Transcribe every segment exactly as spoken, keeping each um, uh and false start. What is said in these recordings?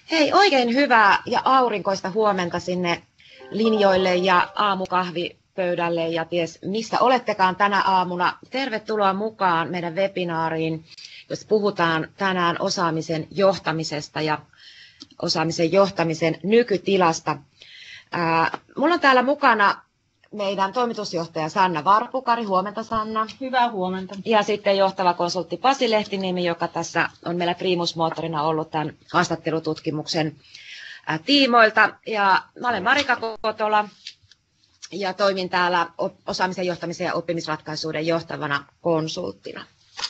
Hei, oikein hyvää ja aurinkoista huomenta sinne linjoille ja aamukahvipöydälle ja ties missä olettekaan tänä aamuna. Tervetuloa mukaan meidän webinaariin, jos puhutaan tänään osaamisen johtamisesta ja osaamisen johtamisen nykytilasta. Ää, mulla on täällä mukana meidän toimitusjohtaja Sanna Varpukari. Huomenta, Sanna. Hyvää huomenta. Ja sitten johtava konsultti Pasi Lehtiniemi, joka tässä on meillä Primus-moottorina ollut tämän haastattelututkimuksen tiimoilta. Ja mä olen Marika Kotola ja toimin täällä osaamisen johtamisen ja oppimisratkaisuuden johtavana konsulttina.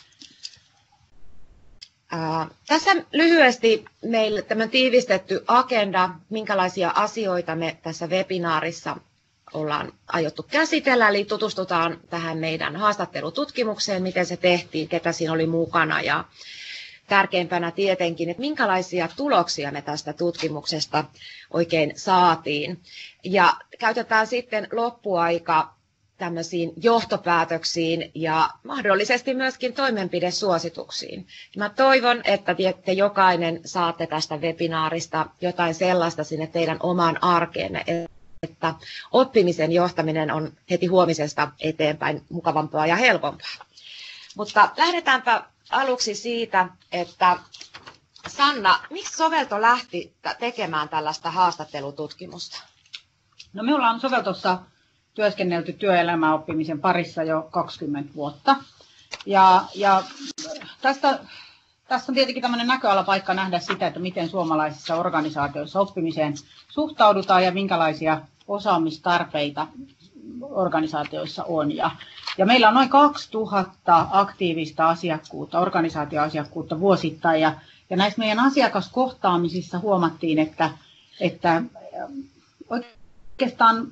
Ää, tässä lyhyesti meille tämän tiivistetty agenda, minkälaisia asioita me tässä webinaarissa ollaan aiottu käsitellä, eli tutustutaan tähän meidän haastattelututkimukseen, miten se tehtiin, ketä siinä oli mukana ja tärkeimpänä tietenkin, että minkälaisia tuloksia me tästä tutkimuksesta oikein saatiin. Ja käytetään sitten loppuaika tämmöisiin johtopäätöksiin ja mahdollisesti myöskin toimenpidesuosituksiin. Mä toivon, että te jokainen saatte tästä webinaarista jotain sellaista sinne teidän omaan arkeenne, että oppimisen johtaminen on heti huomisesta eteenpäin mukavampaa ja helpompaa. Mutta lähdetäänpä aluksi siitä, että Sanna, miksi Sovelto lähti tekemään tällaista haastattelututkimusta? No, me ollaan Soveltossa työskennelty työelämäoppimisen parissa jo kaksikymmentä vuotta. Ja, ja tästä, tässä on tietenkin tämmöinen näköalapaikka nähdä sitä, että miten suomalaisissa organisaatioissa oppimiseen suhtaudutaan ja minkälaisia osaamistarpeita organisaatioissa on. Ja, ja meillä on noin kaksituhatta aktiivista asiakkuutta, organisaatioasiakkuutta vuosittain. Ja, ja näissä meidän asiakaskohtaamisissa huomattiin, että, että oikeastaan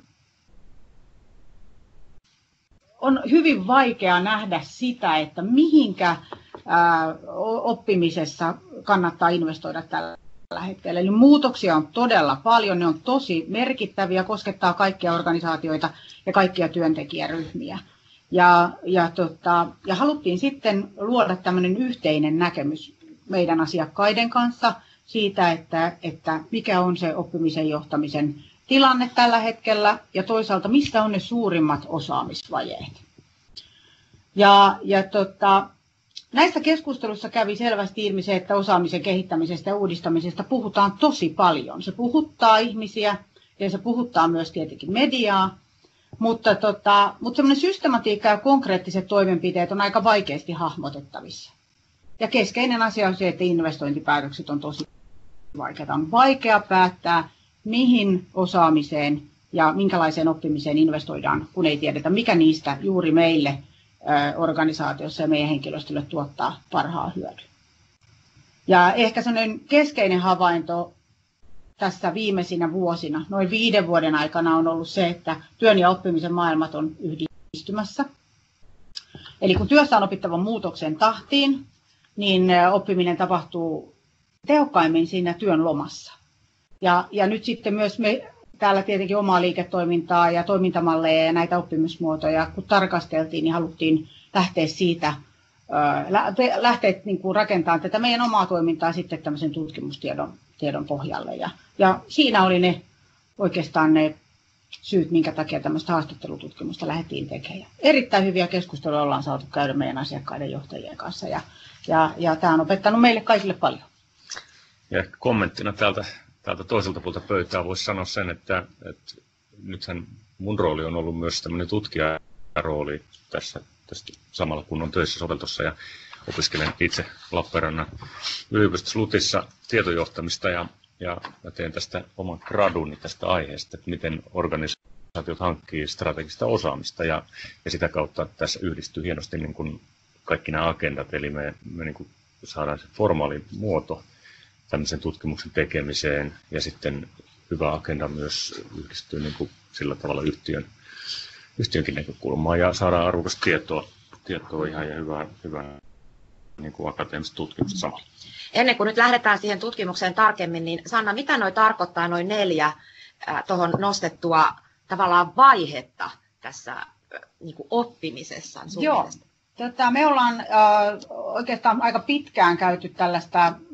on hyvin vaikea nähdä sitä, että mihinkä ää, oppimisessa kannattaa investoida tällä hetkellä. Eli muutoksia on todella paljon, ne on tosi merkittäviä, koskettaa kaikkia organisaatioita ja kaikkia työntekijäryhmiä. Ja, ja, tota, ja haluttiin sitten luoda tämmöinen yhteinen näkemys meidän asiakkaiden kanssa siitä, että, että mikä on se oppimisen johtamisen tilanne tällä hetkellä ja toisaalta mistä on ne suurimmat osaamisvajeet. Ja, ja tota, näissä keskustelussa kävi selvästi ilmi se, että osaamisen kehittämisestä ja uudistamisesta puhutaan tosi paljon. Se puhuttaa ihmisiä ja se puhuttaa myös tietenkin mediaa, mutta, tota, mutta semmoinen systematiikka ja konkreettiset toimenpiteet on aika vaikeasti hahmotettavissa. Ja keskeinen asia on se, että investointipäätökset on tosi vaikeita. On vaikea päättää, mihin osaamiseen ja minkälaiseen oppimiseen investoidaan, kun ei tiedetä, mikä niistä juuri meille organisaatiossa ja meidän henkilöstölle tuottaa parhaan hyödyn. Ja ehkä sellainen keskeinen havainto tässä viimeisinä vuosina, noin viiden vuoden aikana on ollut se, että työn ja oppimisen maailmat on yhdistymässä. Eli kun työssä on opittava muutoksen tahtiin, niin oppiminen tapahtuu tehokkaimmin siinä työn lomassa. Ja, ja nyt sitten myös me täällä tietenkin omaa liiketoimintaa ja toimintamalleja ja näitä oppimismuotoja, kun tarkasteltiin, niin haluttiin lähteä siitä, lähteä niin kuin rakentamaan tätä meidän omaa toimintaa sitten tämmöisen tutkimustiedon tiedon pohjalle. Ja, ja siinä oli ne oikeastaan ne syyt, minkä takia tämmöistä haastattelututkimusta lähdettiin tekemään. Erittäin hyviä keskusteluja ollaan saatu käydä meidän asiakkaiden johtajien kanssa ja, ja, ja tämä on opettanut meille kaikille paljon. Ja kommenttina täältä Täältä toiselta puolta pöytää voisi sanoa sen, että, että nythän mun rooli on ollut myös tämmöinen tutkijarooli tässä, tässä samalla kun on töissä Soveltossa ja opiskelen itse Lappeenrannan yliopistossa LUTissa tietojohtamista ja, ja mä teen tästä oman graduni tästä aiheesta, että miten organisaatiot hankkii strategista osaamista ja, ja sitä kautta tässä yhdistyy hienosti niin kuin kaikki nämä agendat, eli me, me niin kuin saadaan se formaali muoto tämmöisen tutkimuksen tekemiseen ja sitten hyvä agenda myös yhdistyy niin kuin sillä tavalla yhtiön, yhtiönkin näkökulmaan ja saadaan arvokasta tietoa, tietoa ihan ja hyvää, hyvää niin kuin akateemista tutkimusta samalla. Ennen kuin nyt lähdetään siihen tutkimukseen tarkemmin, niin Sanna, mitä noi tarkoittaa noin neljä äh, tuohon nostettua tavallaan vaihetta tässä äh, niin kuin oppimisessa sun Joo. mielestä? Tota, me ollaan äh, oikeastaan aika pitkään käyty tällaista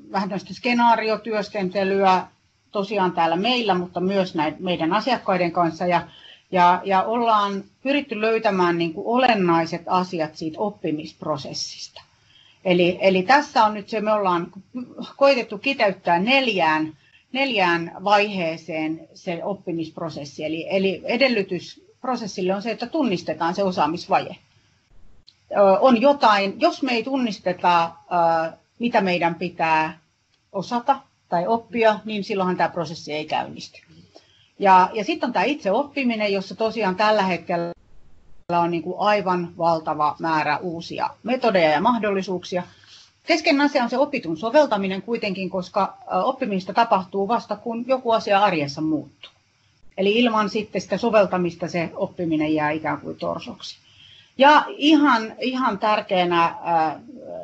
vähän tästä skenaariotyöskentelyä tosiaan täällä meillä, mutta myös näin meidän asiakkaiden kanssa. Ja, ja, ja ollaan pyritty löytämään niin kuin olennaiset asiat siitä oppimisprosessista. Eli, eli tässä on nyt se, me ollaan koitettu kiteyttää neljään, neljään vaiheeseen se oppimisprosessi. Eli, eli edellytys prosessille on se, että tunnistetaan se osaamisvaje. On jotain, jos me ei tunnisteta, mitä meidän pitää osata tai oppia, niin silloinhan tämä prosessi ei käynnisty. Ja, ja sitten on tämä itse oppiminen, jossa tosiaan tällä hetkellä on niin kuin aivan valtava määrä uusia metodeja ja mahdollisuuksia. Keskeinen asia on se opitun soveltaminen kuitenkin, koska oppimista tapahtuu vasta, kun joku asia arjessa muuttuu. Eli ilman sitten sitä soveltamista se oppiminen jää ikään kuin torsoksi. Ja ihan, ihan tärkeänä ää,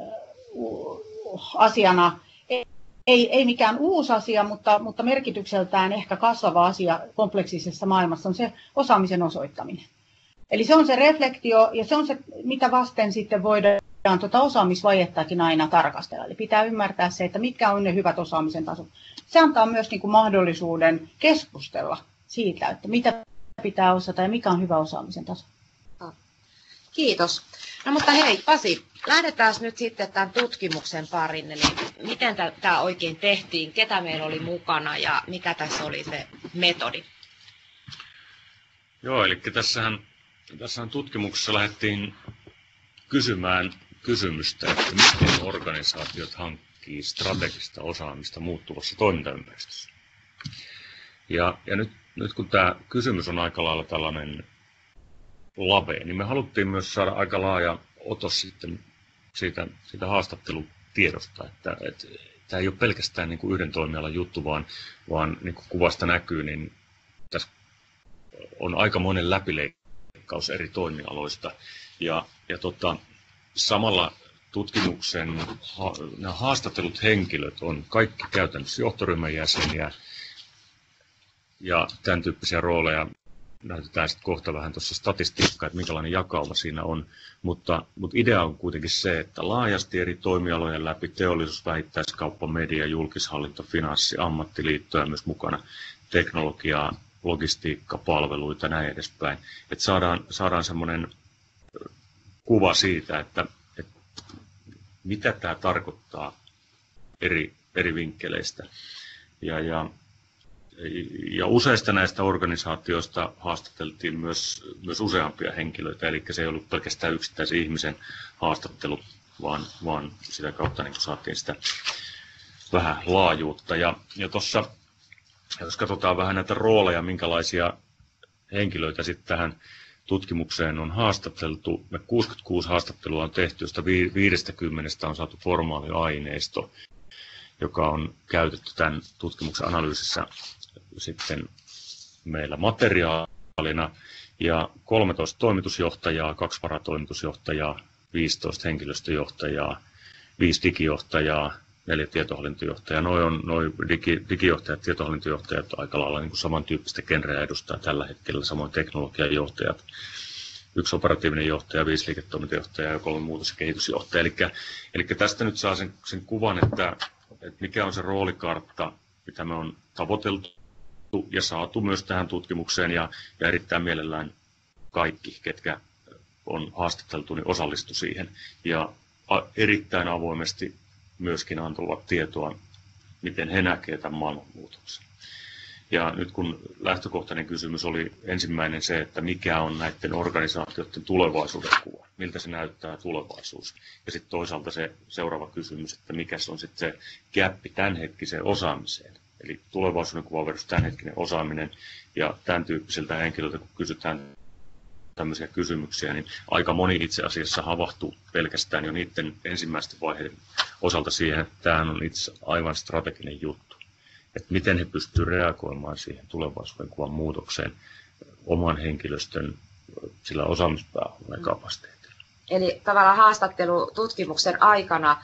asiana, ei, ei mikään uusi asia, mutta, mutta merkitykseltään ehkä kasvava asia kompleksisessa maailmassa on se osaamisen osoittaminen. Eli se on se reflektio ja se on se, mitä vasten sitten voidaan tuota osaamisvajettakin aina tarkastella. Eli pitää ymmärtää se, että mitkä on ne hyvät osaamisen tasot. Se antaa myös niin kuin mahdollisuuden keskustella siitä, että mitä pitää osata ja mikä on hyvä osaamisen taso. Kiitos. No mutta hei Pasi, lähdetään nyt sitten tämän tutkimuksen parin. Eli miten tämä oikein tehtiin, ketä meillä oli mukana ja mikä tässä oli se metodi? Joo, eli tässähän, tässähän tutkimuksessa lähdettiin kysymään kysymystä, että miten organisaatiot hankkii strategista osaamista muuttuvassa toimintaympäristössä. Ja, ja nyt, nyt kun tämä kysymys on aika lailla tällainen lavea, niin me haluttiin myös saada aika laaja otos sitten siitä, siitä haastattelutiedosta, että, että tämä ei ole pelkästään niin kuin yhden toimialan juttu, vaan, vaan niin kuin kuvasta näkyy, niin tässä on aika monen läpileikkaus eri toimialoista. Ja, ja tota, samalla tutkimuksen ha, nämä haastatellut henkilöt on kaikki käytännössä johtoryhmän jäseniä ja tämän tyyppisiä rooleja. Näytetään sitten kohta vähän tuossa statistiikkaa, että minkälainen jakauma siinä on, mutta, mutta idea on kuitenkin se, että laajasti eri toimialojen läpi teollisuus, vähittäiskauppa, media, julkishallinto, finanssi, ammattiliittoja myös mukana, teknologiaa, logistiikka, palveluita ja näin edespäin. Että saadaan, saadaan semmoinen kuva siitä, että, että mitä tämä tarkoittaa eri, eri vinkkeleistä. Ja, ja, ja useista näistä organisaatioista haastateltiin myös, myös useampia henkilöitä, eli se ei ollut pelkästään yksittäisen ihmisen haastattelu, vaan, vaan sitä kautta niin saatiin sitä vähän laajuutta. Ja, ja tuossa, jos katsotaan vähän näitä rooleja, minkälaisia henkilöitä sitten tähän tutkimukseen on haastateltu, me kuusikymmentäkuusi haastattelua on tehty, josta viisikymmentä on saatu formaali aineisto, joka on käytetty tämän tutkimuksen analyysissä sitten meillä materiaalina, ja kolmetoista toimitusjohtajaa, kaksi varatoimitusjohtajaa, viisitoista henkilöstöjohtajaa, viisi digijohtajaa, neljä tietohallintojohtajaa. Noi on noi digi, digijohtajat, tietohallintojohtajat aika lailla niin kuin samantyyppistä genreä edustaa tällä hetkellä, samoin teknologian johtajat. Yksi operatiivinen johtaja, viisi liiketoimintajohtajaa ja kolme muutos- ja kehitysjohtajaa. Eli, eli tästä nyt saa sen, sen kuvan, että, että mikä on se roolikartta, mitä me on tavoiteltu ja saatu myös tähän tutkimukseen, ja, ja erittäin mielellään kaikki, ketkä on haastateltu, niin osallistu siihen. Ja a, erittäin avoimesti myöskin antavat tietoa, miten he näkevät tämän maailmanmuutoksen. Ja nyt kun lähtökohtainen kysymys oli ensimmäinen se, että mikä on näiden organisaatioiden tulevaisuuden kuva, miltä se näyttää tulevaisuus. Ja sitten toisaalta se seuraava kysymys, että mikä on sitten se gäppi tämänhetkiseen osaamiseen. Eli tulevaisuuden kuva versus tämänhetkinen osaaminen, ja tämän tyyppisiltä henkilöiltä, kun kysytään tämmöisiä kysymyksiä, niin aika moni itse asiassa havahtuu pelkästään jo niiden ensimmäisten vaiheiden osalta siihen, että tämähän on itse aivan strateginen juttu. Että miten he pystyvät reagoimaan siihen tulevaisuuden kuvan muutokseen oman henkilöstön sillä osaamispääomalla ja kapasiteetilla. Eli tavallaan haastattelututkimuksen aikana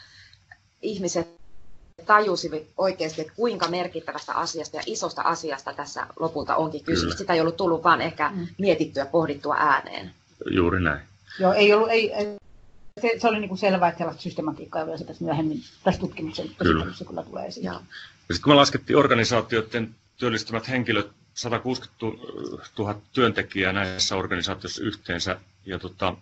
ihmiset tajusivat oikeasti, että kuinka merkittävästä asiasta ja isosta asiasta tässä lopulta onkin kysymys. Kyllä. Sitä ei ollut tullut vaan ehkä mietittyä, pohdittua ääneen. Juuri näin. Joo, ei ollut, ei, se, se oli niin kuin selvää, että sellaista systematiikkaa vielä tässä myöhemmin tässä tutkimuksen käsittelyssä kyllä tulee esiin. Ja sitten kun me laskettiin organisaatioiden työllistämät henkilöt, sata kuusikymmentätuhatta työntekijää näissä organisaatioissa yhteensä, ja tota,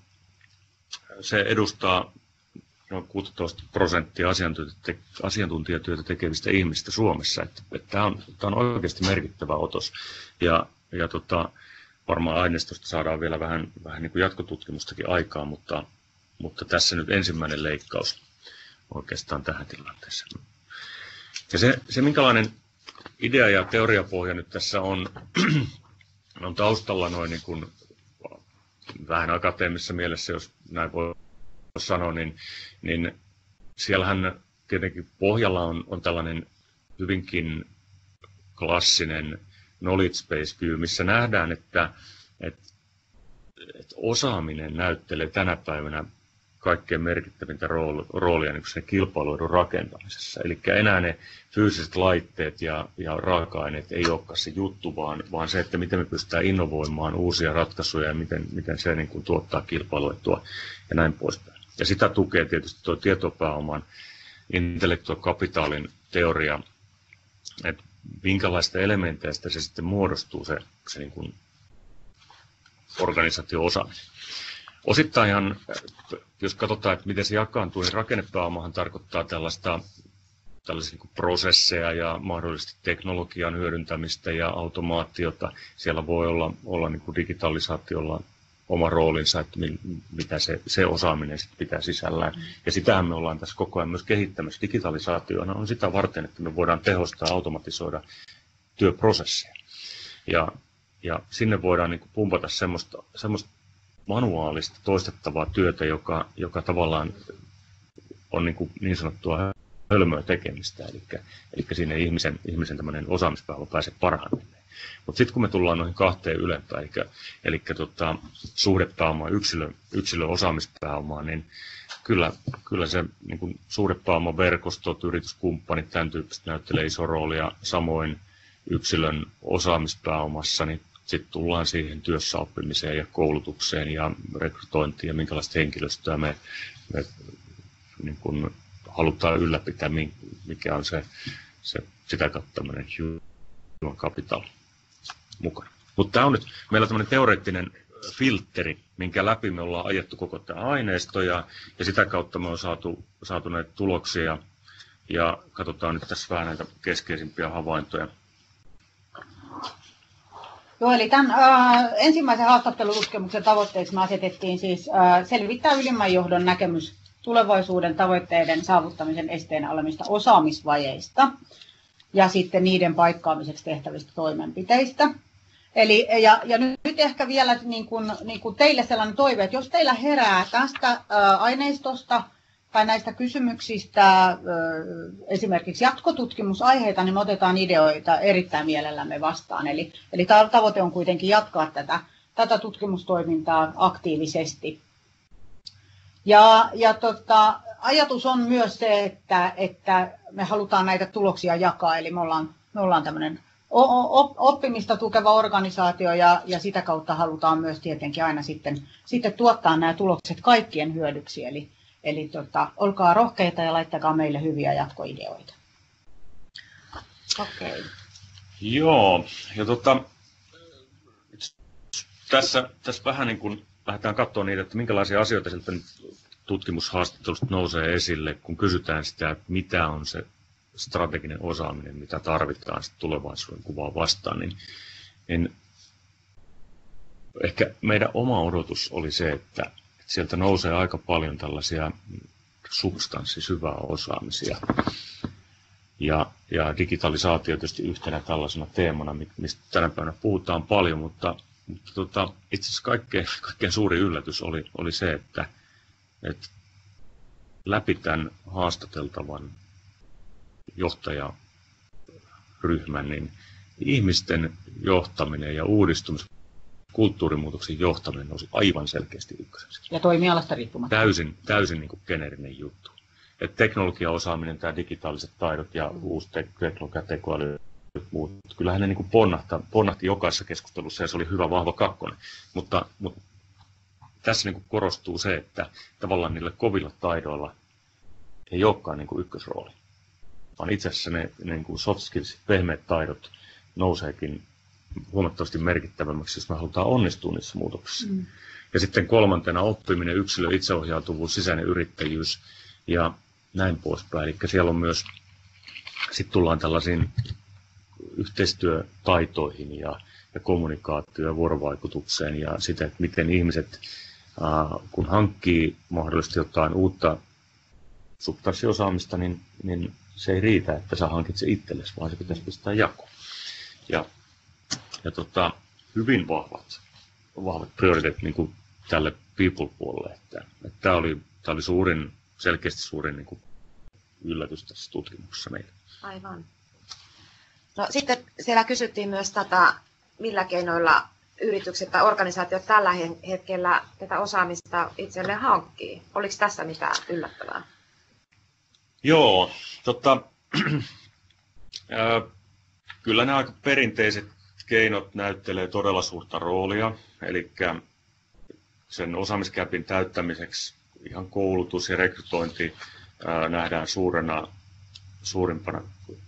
se edustaa noin kuusitoista prosenttia asiantuntijatyötä tekevistä ihmistä Suomessa. Että, että tämä, on, tämä on oikeasti merkittävä otos. Ja, ja tota, varmaan aineistosta saadaan vielä vähän, vähän niin kuin jatkotutkimustakin aikaa, mutta, mutta tässä nyt ensimmäinen leikkaus oikeastaan tähän tilanteeseen. Ja se, se minkälainen idea ja teoriapohja nyt tässä on, on taustalla noin niin kuin vähän akateemisessa mielessä, jos näin voi sanoa, niin, niin siellähän tietenkin pohjalla on, on tällainen hyvinkin klassinen knowledge-based view, missä nähdään, että, että, että osaaminen näyttelee tänä päivänä kaikkein merkittävintä roolia niin sen kilpailuedun rakentamisessa. Eli enää ne fyysiset laitteet ja, ja raaka-aineet ei olekaan se juttu, vaan, vaan se, että miten me pystytään innovoimaan uusia ratkaisuja ja miten, miten se niin kuin tuottaa kilpailuetua ja näin poispäin. Ja sitä tukee tietysti tuo tietopääoman intellectual capitalin teoria, että minkälaista elementeistä se sitten muodostuu se, se niin kuin organisaatio-osaaminen. Osittainhan, jos katsotaan, että miten se jakaantuu, niin rakennepääomahan tarkoittaa tällaista, tällaisia niin kuin prosesseja ja mahdollisesti teknologian hyödyntämistä ja automaatiota. Siellä voi olla, olla niin kuin digitalisaatiolla oma roolinsa, että mitä se, se osaaminen sitten pitää sisällään. Mm. Ja sitähän me ollaan tässä koko ajan myös kehittämässä. Digitalisaationa on sitä varten, että me voidaan tehostaa, automatisoida työprosesseja. Ja, ja sinne voidaan niin kuin pumpata semmoista, semmoista manuaalista toistettavaa työtä, joka, joka tavallaan on niin, kuin niin sanottua hölmöä tekemistä, eli, eli siinä ihmisen, ihmisen tämmöinen osaamispääoma pääsee parhaimmilleen. Mutta sitten kun me tullaan noihin kahteen ylempään, eli, eli tota, suhdepääomaan, yksilö, yksilön osaamispääomaan, niin kyllä, kyllä se niin kuin suhdepääoman verkostot, yrityskumppanit, tämän tyyppiset näyttelee iso roolia, samoin yksilön osaamispääomassa, niin sitten tullaan siihen työssäoppimiseen ja koulutukseen ja rekrytointiin ja minkälaista henkilöstöä me, me niin kun halutaan ylläpitää, mikä on se, se sitä kautta tämmöinen human capital mukana. Mutta tämä on nyt meillä tämmöinen teoreettinen filtteri, minkä läpi me ollaan ajettu koko tämä aineisto ja, ja sitä kautta me on saatu, saatu näitä tuloksia ja katsotaan nyt tässä vähän näitä keskeisimpiä havaintoja. Joo, eli tämän äh, ensimmäisen haastattelututkimuksen tavoitteeksi me asetettiin siis äh, selvittää ylimmän johdon näkemys tulevaisuuden tavoitteiden saavuttamisen esteenä olemista osaamisvajeista ja sitten niiden paikkaamiseksi tehtävistä toimenpiteistä. Eli, ja, ja nyt, nyt ehkä vielä niin kuin, niin kuin teille sellainen toive, että jos teillä herää tästä äh, aineistosta tai näistä kysymyksistä esimerkiksi jatkotutkimusaiheita, niin me otetaan ideoita erittäin mielellämme vastaan. Eli, eli tavoite on kuitenkin jatkaa tätä, tätä tutkimustoimintaa aktiivisesti. Ja, ja tota, ajatus on myös se, että, että me halutaan näitä tuloksia jakaa, eli me ollaan, me ollaan tämmöinen oppimista tukeva organisaatio ja, ja sitä kautta halutaan myös tietenkin aina sitten, sitten tuottaa nämä tulokset kaikkien hyödyksi. Eli, Eli tota, olkaa rohkeita ja laittakaa meille hyviä jatkoideoita. Okei. Okay. Joo, ja tota, tässä, tässä vähän niin kuin lähdetään katsoa niitä, että minkälaisia asioita sieltä tutkimushaastattelusta nousee esille, kun kysytään sitä, että mitä on se strateginen osaaminen, mitä tarvitaan tulevaisuuden kuvaa vastaan, niin, niin ehkä meidän oma odotus oli se, että sieltä nousee aika paljon tällaisia substanssisyvää osaamisia. Ja, ja digitalisaatio tietysti yhtenä tällaisena teemana, mistä tänä päivänä puhutaan paljon, mutta, mutta tota, itse asiassa kaikkein, kaikkein suuri yllätys oli, oli se, että, että läpi tämän haastateltavan johtajaryhmän, niin ihmisten johtaminen ja uudistumis kulttuurimuutoksen johtaminen nousi aivan selkeästi ykköseksi. Ja toimialasta riippumatta. Täysin, täysin niin kuin geneerinen juttu. Et teknologiaosaaminen, tämä digitaaliset taidot ja uusi teknologia, tekoäly, muut, kyllähän ne niin kuin ponnahti, ponnahti jokaisessa keskustelussa ja se oli hyvä, vahva kakkonen. Mutta, mutta tässä niin kuin korostuu se, että tavallaan niillä kovilla taidoilla ei olekaan niin kuin ykkösrooli, vaan itse asiassa ne, ne niin kuin soft skills, pehmeät taidot nouseekin huomattavasti merkittävämmäksi, jos me halutaan onnistua niissä muutoksissa. Mm. Ja sitten kolmantena oppiminen, yksilö, itseohjautuvuus, sisäinen yrittäjyys ja näin poispäin. Eli siellä on myös, sitten tullaan tällaisiin yhteistyötaitoihin ja, ja kommunikaatio- ja vuorovaikutukseen ja sitä, että miten ihmiset, äh, kun hankkii mahdollisesti jotain uutta substanssiosaamista, niin, niin se ei riitä, että sä hankit se itsellesi, vaan se pitäisi pistää jakoon. Ja, ja tota, hyvin vahvat, vahvat prioriteetit niin kuin tälle people-puolelle. Että, että tämä oli, tämä oli suurin, selkeästi suurin niin kuin yllätys tässä tutkimuksessa meille. Aivan. No, sitten siellä kysyttiin myös tätä, millä keinoilla yritykset tai organisaatiot tällä hetkellä tätä osaamista itselleen hankkii. Oliko tässä mitään yllättävää? Joo, tota, äh, kyllä nämä aika perinteiset keinot näyttelee todella suurta roolia, eli sen osaamiskäpin täyttämiseksi ihan koulutus ja rekrytointi ää, nähdään suurena, suurimpana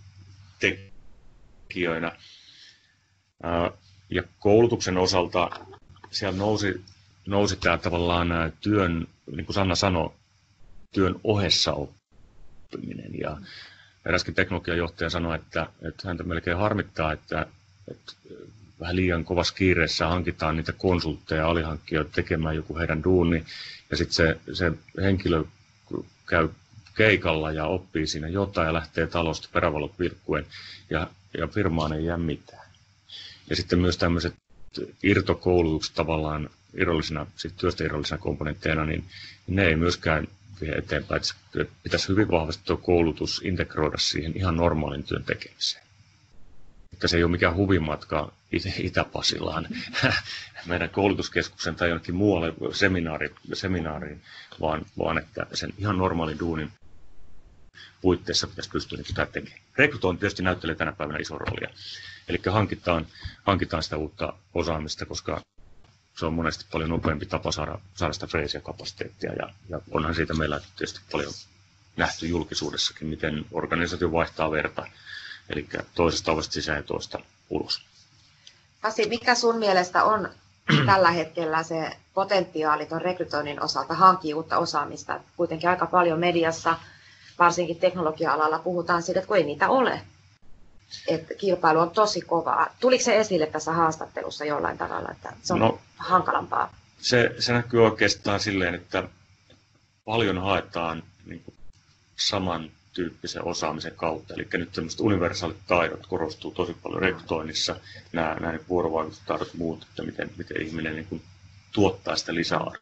tekijöinä. Ää, ja koulutuksen osalta siellä nousi, nousi tämä tavallaan työn, niin kuin Sanna sanoi, työn ohessa oppiminen. Ja eräskin teknologiajohtaja sanoi, että, että häntä melkein harmittaa, että, että vähän liian kovassa kiireessä hankitaan niitä konsultteja, alihankkijoita tekemään joku heidän duuni, ja sitten se, se henkilö käy keikalla ja oppii siinä jotain ja lähtee talosta perävalot vilkkuen, ja, ja firmaan ei jää mitään. Ja sitten myös tämmöiset irtokoulutukset tavallaan irrallisena, sit työstä irrallisena komponentteina, niin ne ei myöskään vie eteenpäin. Että pitäisi hyvin vahvasti tuo koulutus integroida siihen ihan normaalin työn tekemiseen. Että se ei ole mikään huvimatka Itä-Pasilaan, meidän koulutuskeskuksen tai jonnekin muualle seminaari, seminaariin, vaan, vaan että sen ihan normaalin duunin puitteissa pitäisi pystyä niin tätä tekemään. Rekrytointi tietysti näyttelee tänä päivänä iso roolia. Eli hankitaan, hankitaan sitä uutta osaamista, koska se on monesti paljon nopeampi tapa saada, saada sitä freesiä kapasiteettia. Ja, ja onhan siitä meillä tietysti paljon nähty julkisuudessakin, miten organisaatio vaihtaa verta. Eli toisesta ovesta sisään ja toista ulos. Pasi, mikä sun mielestä on tällä hetkellä se potentiaali tuon rekrytoinnin osalta hankkia uutta osaamista? Kuitenkin aika paljon mediassa, varsinkin teknologia-alalla, puhutaan siitä, että kun ei niitä ole. Että kilpailu on tosi kovaa. Tuliko se esille tässä haastattelussa jollain tavalla, että se on no, hankalampaa? Se, se näkyy oikeastaan silleen, että paljon haetaan niin kuin saman tyyppisen osaamisen kautta. Eli nyt tämmöiset universaalit taidot korostuu tosi paljon rekrytoinnissa, nämä, nämä vuorovaikutustaidot ja muut, että miten, miten ihminen niin kuin tuottaa sitä lisäarvoa.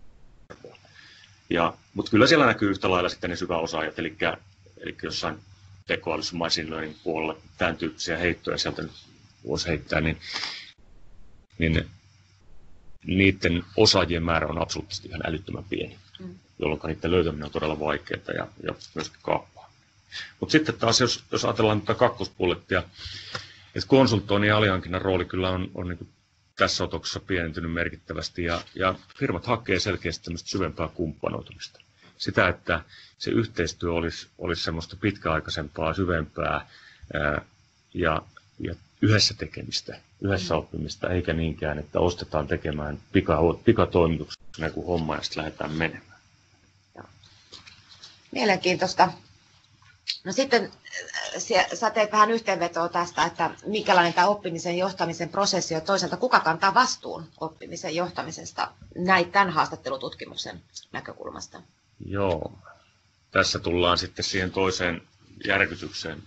Ja, mutta kyllä siellä näkyy yhtä lailla sitten ne syväosaajat, eli, eli jossain tekoälyssä machine learning puolella tämän tyyppisiä heittoja sieltä nyt voisi heittää, niin, niin niiden osaajien määrä on absoluuttisesti ihan älyttömän pieni, mm. jolloin niiden löytäminen on todella vaikeaa ja, ja myöskin kaappaa. Mutta sitten taas, jos, jos ajatellaan tätä kakkospullettia, että konsultoinnin ja alihankinnan rooli kyllä on, on niin kuin tässä otoksessa pienentynyt merkittävästi, ja, ja firmat hakee selkeästi tämmöistä syvempää kumppanoitumista. Sitä, että se yhteistyö olisi, olisi semmoista pitkäaikaisempaa, syvempää ää, ja, ja yhdessä tekemistä, yhdessä oppimista, eikä niinkään, että ostetaan tekemään pika, pikatoimituksena joku homma ja sitten lähdetään menemään. Mielenkiintoista. No sitten sä teet vähän yhteenvetoa tästä, että minkälainen tämä oppimisen johtamisen prosessi on. Toisaalta kuka kantaa vastuun oppimisen johtamisesta näin tämän haastattelututkimuksen näkökulmasta? Joo, tässä tullaan sitten siihen toiseen järkytykseen,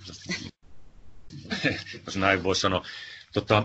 jos näin voi sanoa. Tota,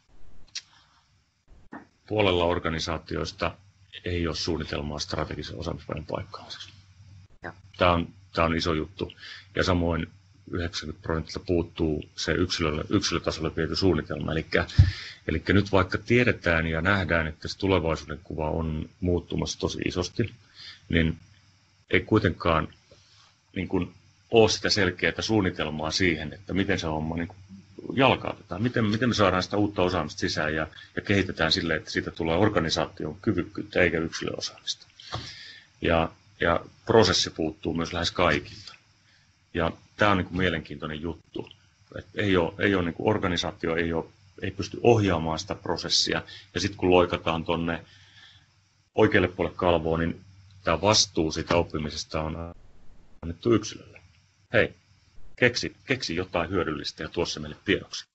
puolella organisaatioista ei ole suunnitelmaa strategisen osaamispäivän paikkaamiseksi. Tämä on, tämä on iso juttu. Ja samoin yhdeksänkymmentä prosenttia puuttuu se yksilölle, yksilötasolle viety suunnitelma. Eli, eli nyt vaikka tiedetään ja nähdään, että se tulevaisuuden kuva on muuttumassa tosi isosti, niin ei kuitenkaan niin kuin ole sitä selkeää suunnitelmaa siihen, että miten se homma niin kuin jalkautetaan, miten, miten me saadaan sitä uutta osaamista sisään ja, ja kehitetään silleen, että siitä tulee organisaation kyvykkyyttä eikä yksilöosaamista. Ja, ja prosessi puuttuu myös lähes kaikilta. Ja tämä on niin kuin mielenkiintoinen juttu. Et ei ole, ei ole niin kuin organisaatio ei, ole, ei pysty ohjaamaan sitä prosessia. Ja sitten kun loikataan tuonne oikealle puolelle kalvoon, niin tämä vastuu siitä oppimisesta on annettu yksilölle. Hei, keksi, keksi jotain hyödyllistä ja tuo se meille tiedoksi.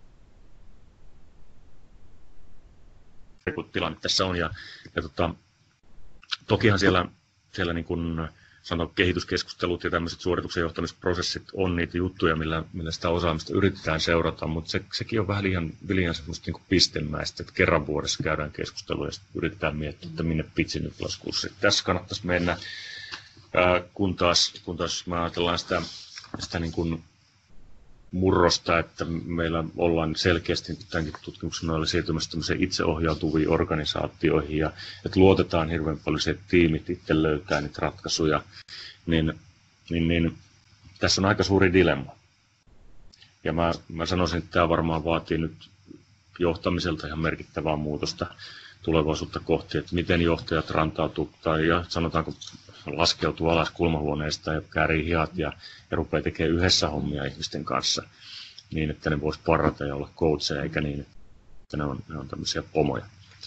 Tilanne tässä on. Ja, ja tota, tokihan siellä, siellä niin kuin sanon, kehityskeskustelut ja tämmöiset suorituksen johtamisprosessit on niitä juttuja, millä, millä sitä osaamista yritetään seurata, mutta se, sekin on vähän liian, liian semmoista niin kuin pistemäistä, että kerran vuodessa käydään keskustelua ja yritetään miettiä, että minne pitsi nyt laskussa. Tässä kannattaisi mennä, ää, kun, taas, kun taas me ajatellaan sitä, sitä niin kuin murrosta, että meillä ollaan selkeästi tämänkin tutkimuksen oli siirtymässä tämmöiseen itseohjautuviin organisaatioihin ja että luotetaan hirveän paljon se, että tiimit itse löytää niitä ratkaisuja, niin, niin, niin tässä on aika suuri dilemma. Ja mä, mä sanoisin, että tämä varmaan vaatii nyt johtamiselta ihan merkittävää muutosta tulevaisuutta kohti, että miten johtajat rantautuu tai ja sanotaanko laskeutuu alas kulmahuoneesta ja käärii hihat ja, ja rupeaa tekemään yhdessä hommia ihmisten kanssa niin, että ne vois parrata ja olla coacheja, eikä niin, että ne on, ne on tämmöisiä pomoja.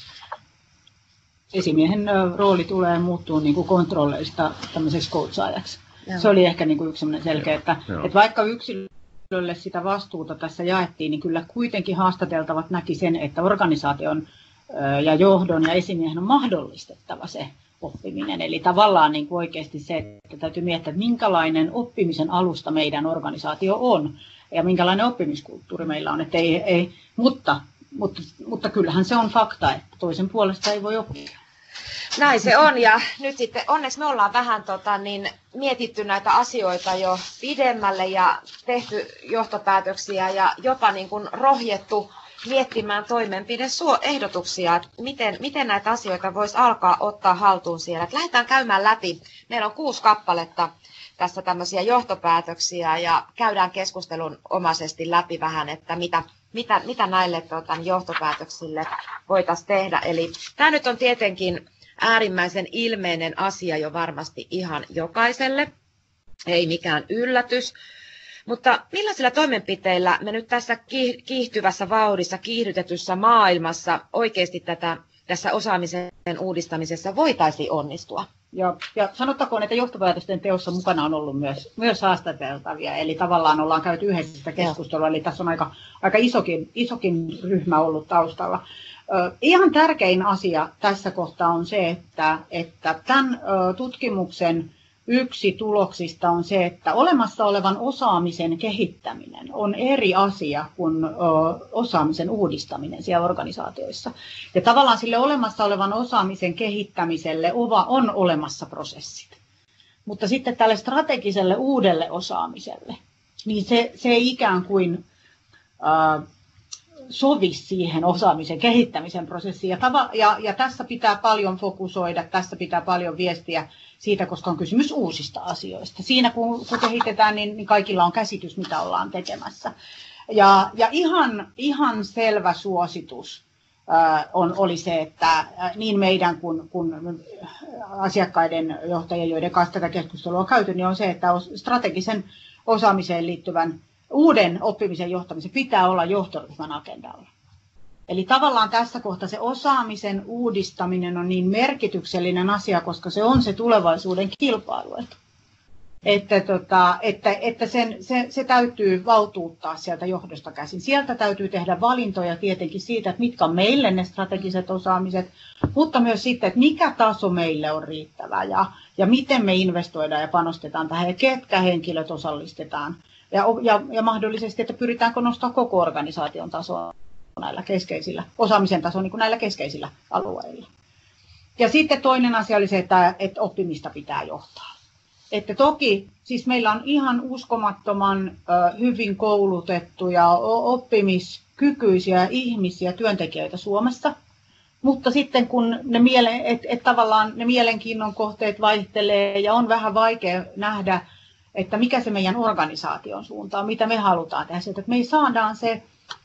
Esimiehen rooli tulee muuttua niin kuin kontrolleista tämmöiseksi coachaajaksi. Se oli ehkä niin kuin yksi sellainen selkeä, että, että vaikka yksilölle sitä vastuuta tässä jaettiin, niin kyllä kuitenkin haastateltavat näki sen, että organisaation ja johdon ja esimiehen on mahdollistettava se oppiminen. Eli tavallaan niin kuin oikeasti se, että täytyy miettiä, että minkälainen oppimisen alusta meidän organisaatio on ja minkälainen oppimiskulttuuri meillä on. Että ei, ei, mutta, mutta, mutta kyllähän se on fakta, että toisen puolesta ei voi oppia. Näin se on, ja nyt sitten onneksi me ollaan vähän tota, niin, mietitty näitä asioita jo pidemmälle ja tehty johtopäätöksiä ja jopa niin kuin rohjettu miettimään toimenpideehdotuksia, että miten, miten näitä asioita voisi alkaa ottaa haltuun siellä. Että lähdetään käymään läpi. Meillä on kuusi kappaletta tässä tämmöisiä johtopäätöksiä ja käydään keskustelun omaisesti läpi vähän, että mitä, mitä, mitä näille tota, johtopäätöksille voitaisiin tehdä. Eli tämä nyt on tietenkin äärimmäisen ilmeinen asia jo varmasti ihan jokaiselle, ei mikään yllätys. Mutta millaisilla toimenpiteillä me nyt tässä kiihtyvässä vauhdissa, kiihdytetyssä maailmassa oikeasti tätä, tässä osaamisen uudistamisessa voitaisiin onnistua? Ja, ja sanottakoon, että johtopäätösten teossa mukana on ollut myös, myös haastateltavia, eli tavallaan ollaan käyty yhdessä sitä keskustelua, eli tässä on aika, aika isokin, isokin ryhmä ollut taustalla. Ö, ihan tärkein asia tässä kohtaa on se, että, että tämän ö, tutkimuksen yksi tuloksista on se, että olemassa olevan osaamisen kehittäminen on eri asia kuin osaamisen uudistaminen siellä organisaatioissa. Ja tavallaan sille olemassa olevan osaamisen kehittämiselle on olemassa prosessit. Mutta sitten tälle strategiselle uudelle osaamiselle, niin se, se ei ikään kuin äh, sovi siihen osaamisen kehittämisen prosessiin. Ja, tava, ja, ja tässä pitää paljon fokusoida, tässä pitää paljon viestiä siitä, koska on kysymys uusista asioista. Siinä kun, kun kehitetään, niin, niin kaikilla on käsitys, mitä ollaan tekemässä. Ja, ja ihan, ihan selvä suositus äh, on, oli se, että äh, niin meidän kuin, kuin asiakkaiden johtajien, joiden kanssa tätä keskustelua on käyty, niin on se, että strategisen osaamiseen liittyvän uuden oppimisen johtamisen pitää olla johtoryhmän agendalla. Eli tavallaan tässä kohtaa se osaamisen uudistaminen on niin merkityksellinen asia, koska se on se tulevaisuuden kilpailuetu. Että, tota, että, että sen, se, se täytyy valtuuttaa sieltä johdosta käsin. Sieltä täytyy tehdä valintoja tietenkin siitä, että mitkä on meille ne strategiset osaamiset, mutta myös sitten, että mikä taso meille on riittävä ja, ja miten me investoidaan ja panostetaan tähän ja ketkä henkilöt osallistetaan. Ja, ja, ja mahdollisesti, että pyritäänkö nostaa koko organisaation tasoa näillä keskeisillä, osaamisen tasoa niin kuin näillä keskeisillä alueilla. Ja sitten toinen asia oli se, että, että oppimista pitää johtaa. Että toki siis meillä on ihan uskomattoman ö, hyvin koulutettuja, oppimiskykyisiä ihmisiä, työntekijöitä Suomessa, mutta sitten kun ne, miele, et, et tavallaan ne mielenkiinnon kohteet vaihtelee ja on vähän vaikea nähdä että mikä se meidän organisaation suunta on, mitä me halutaan tehdä, että me saadaan se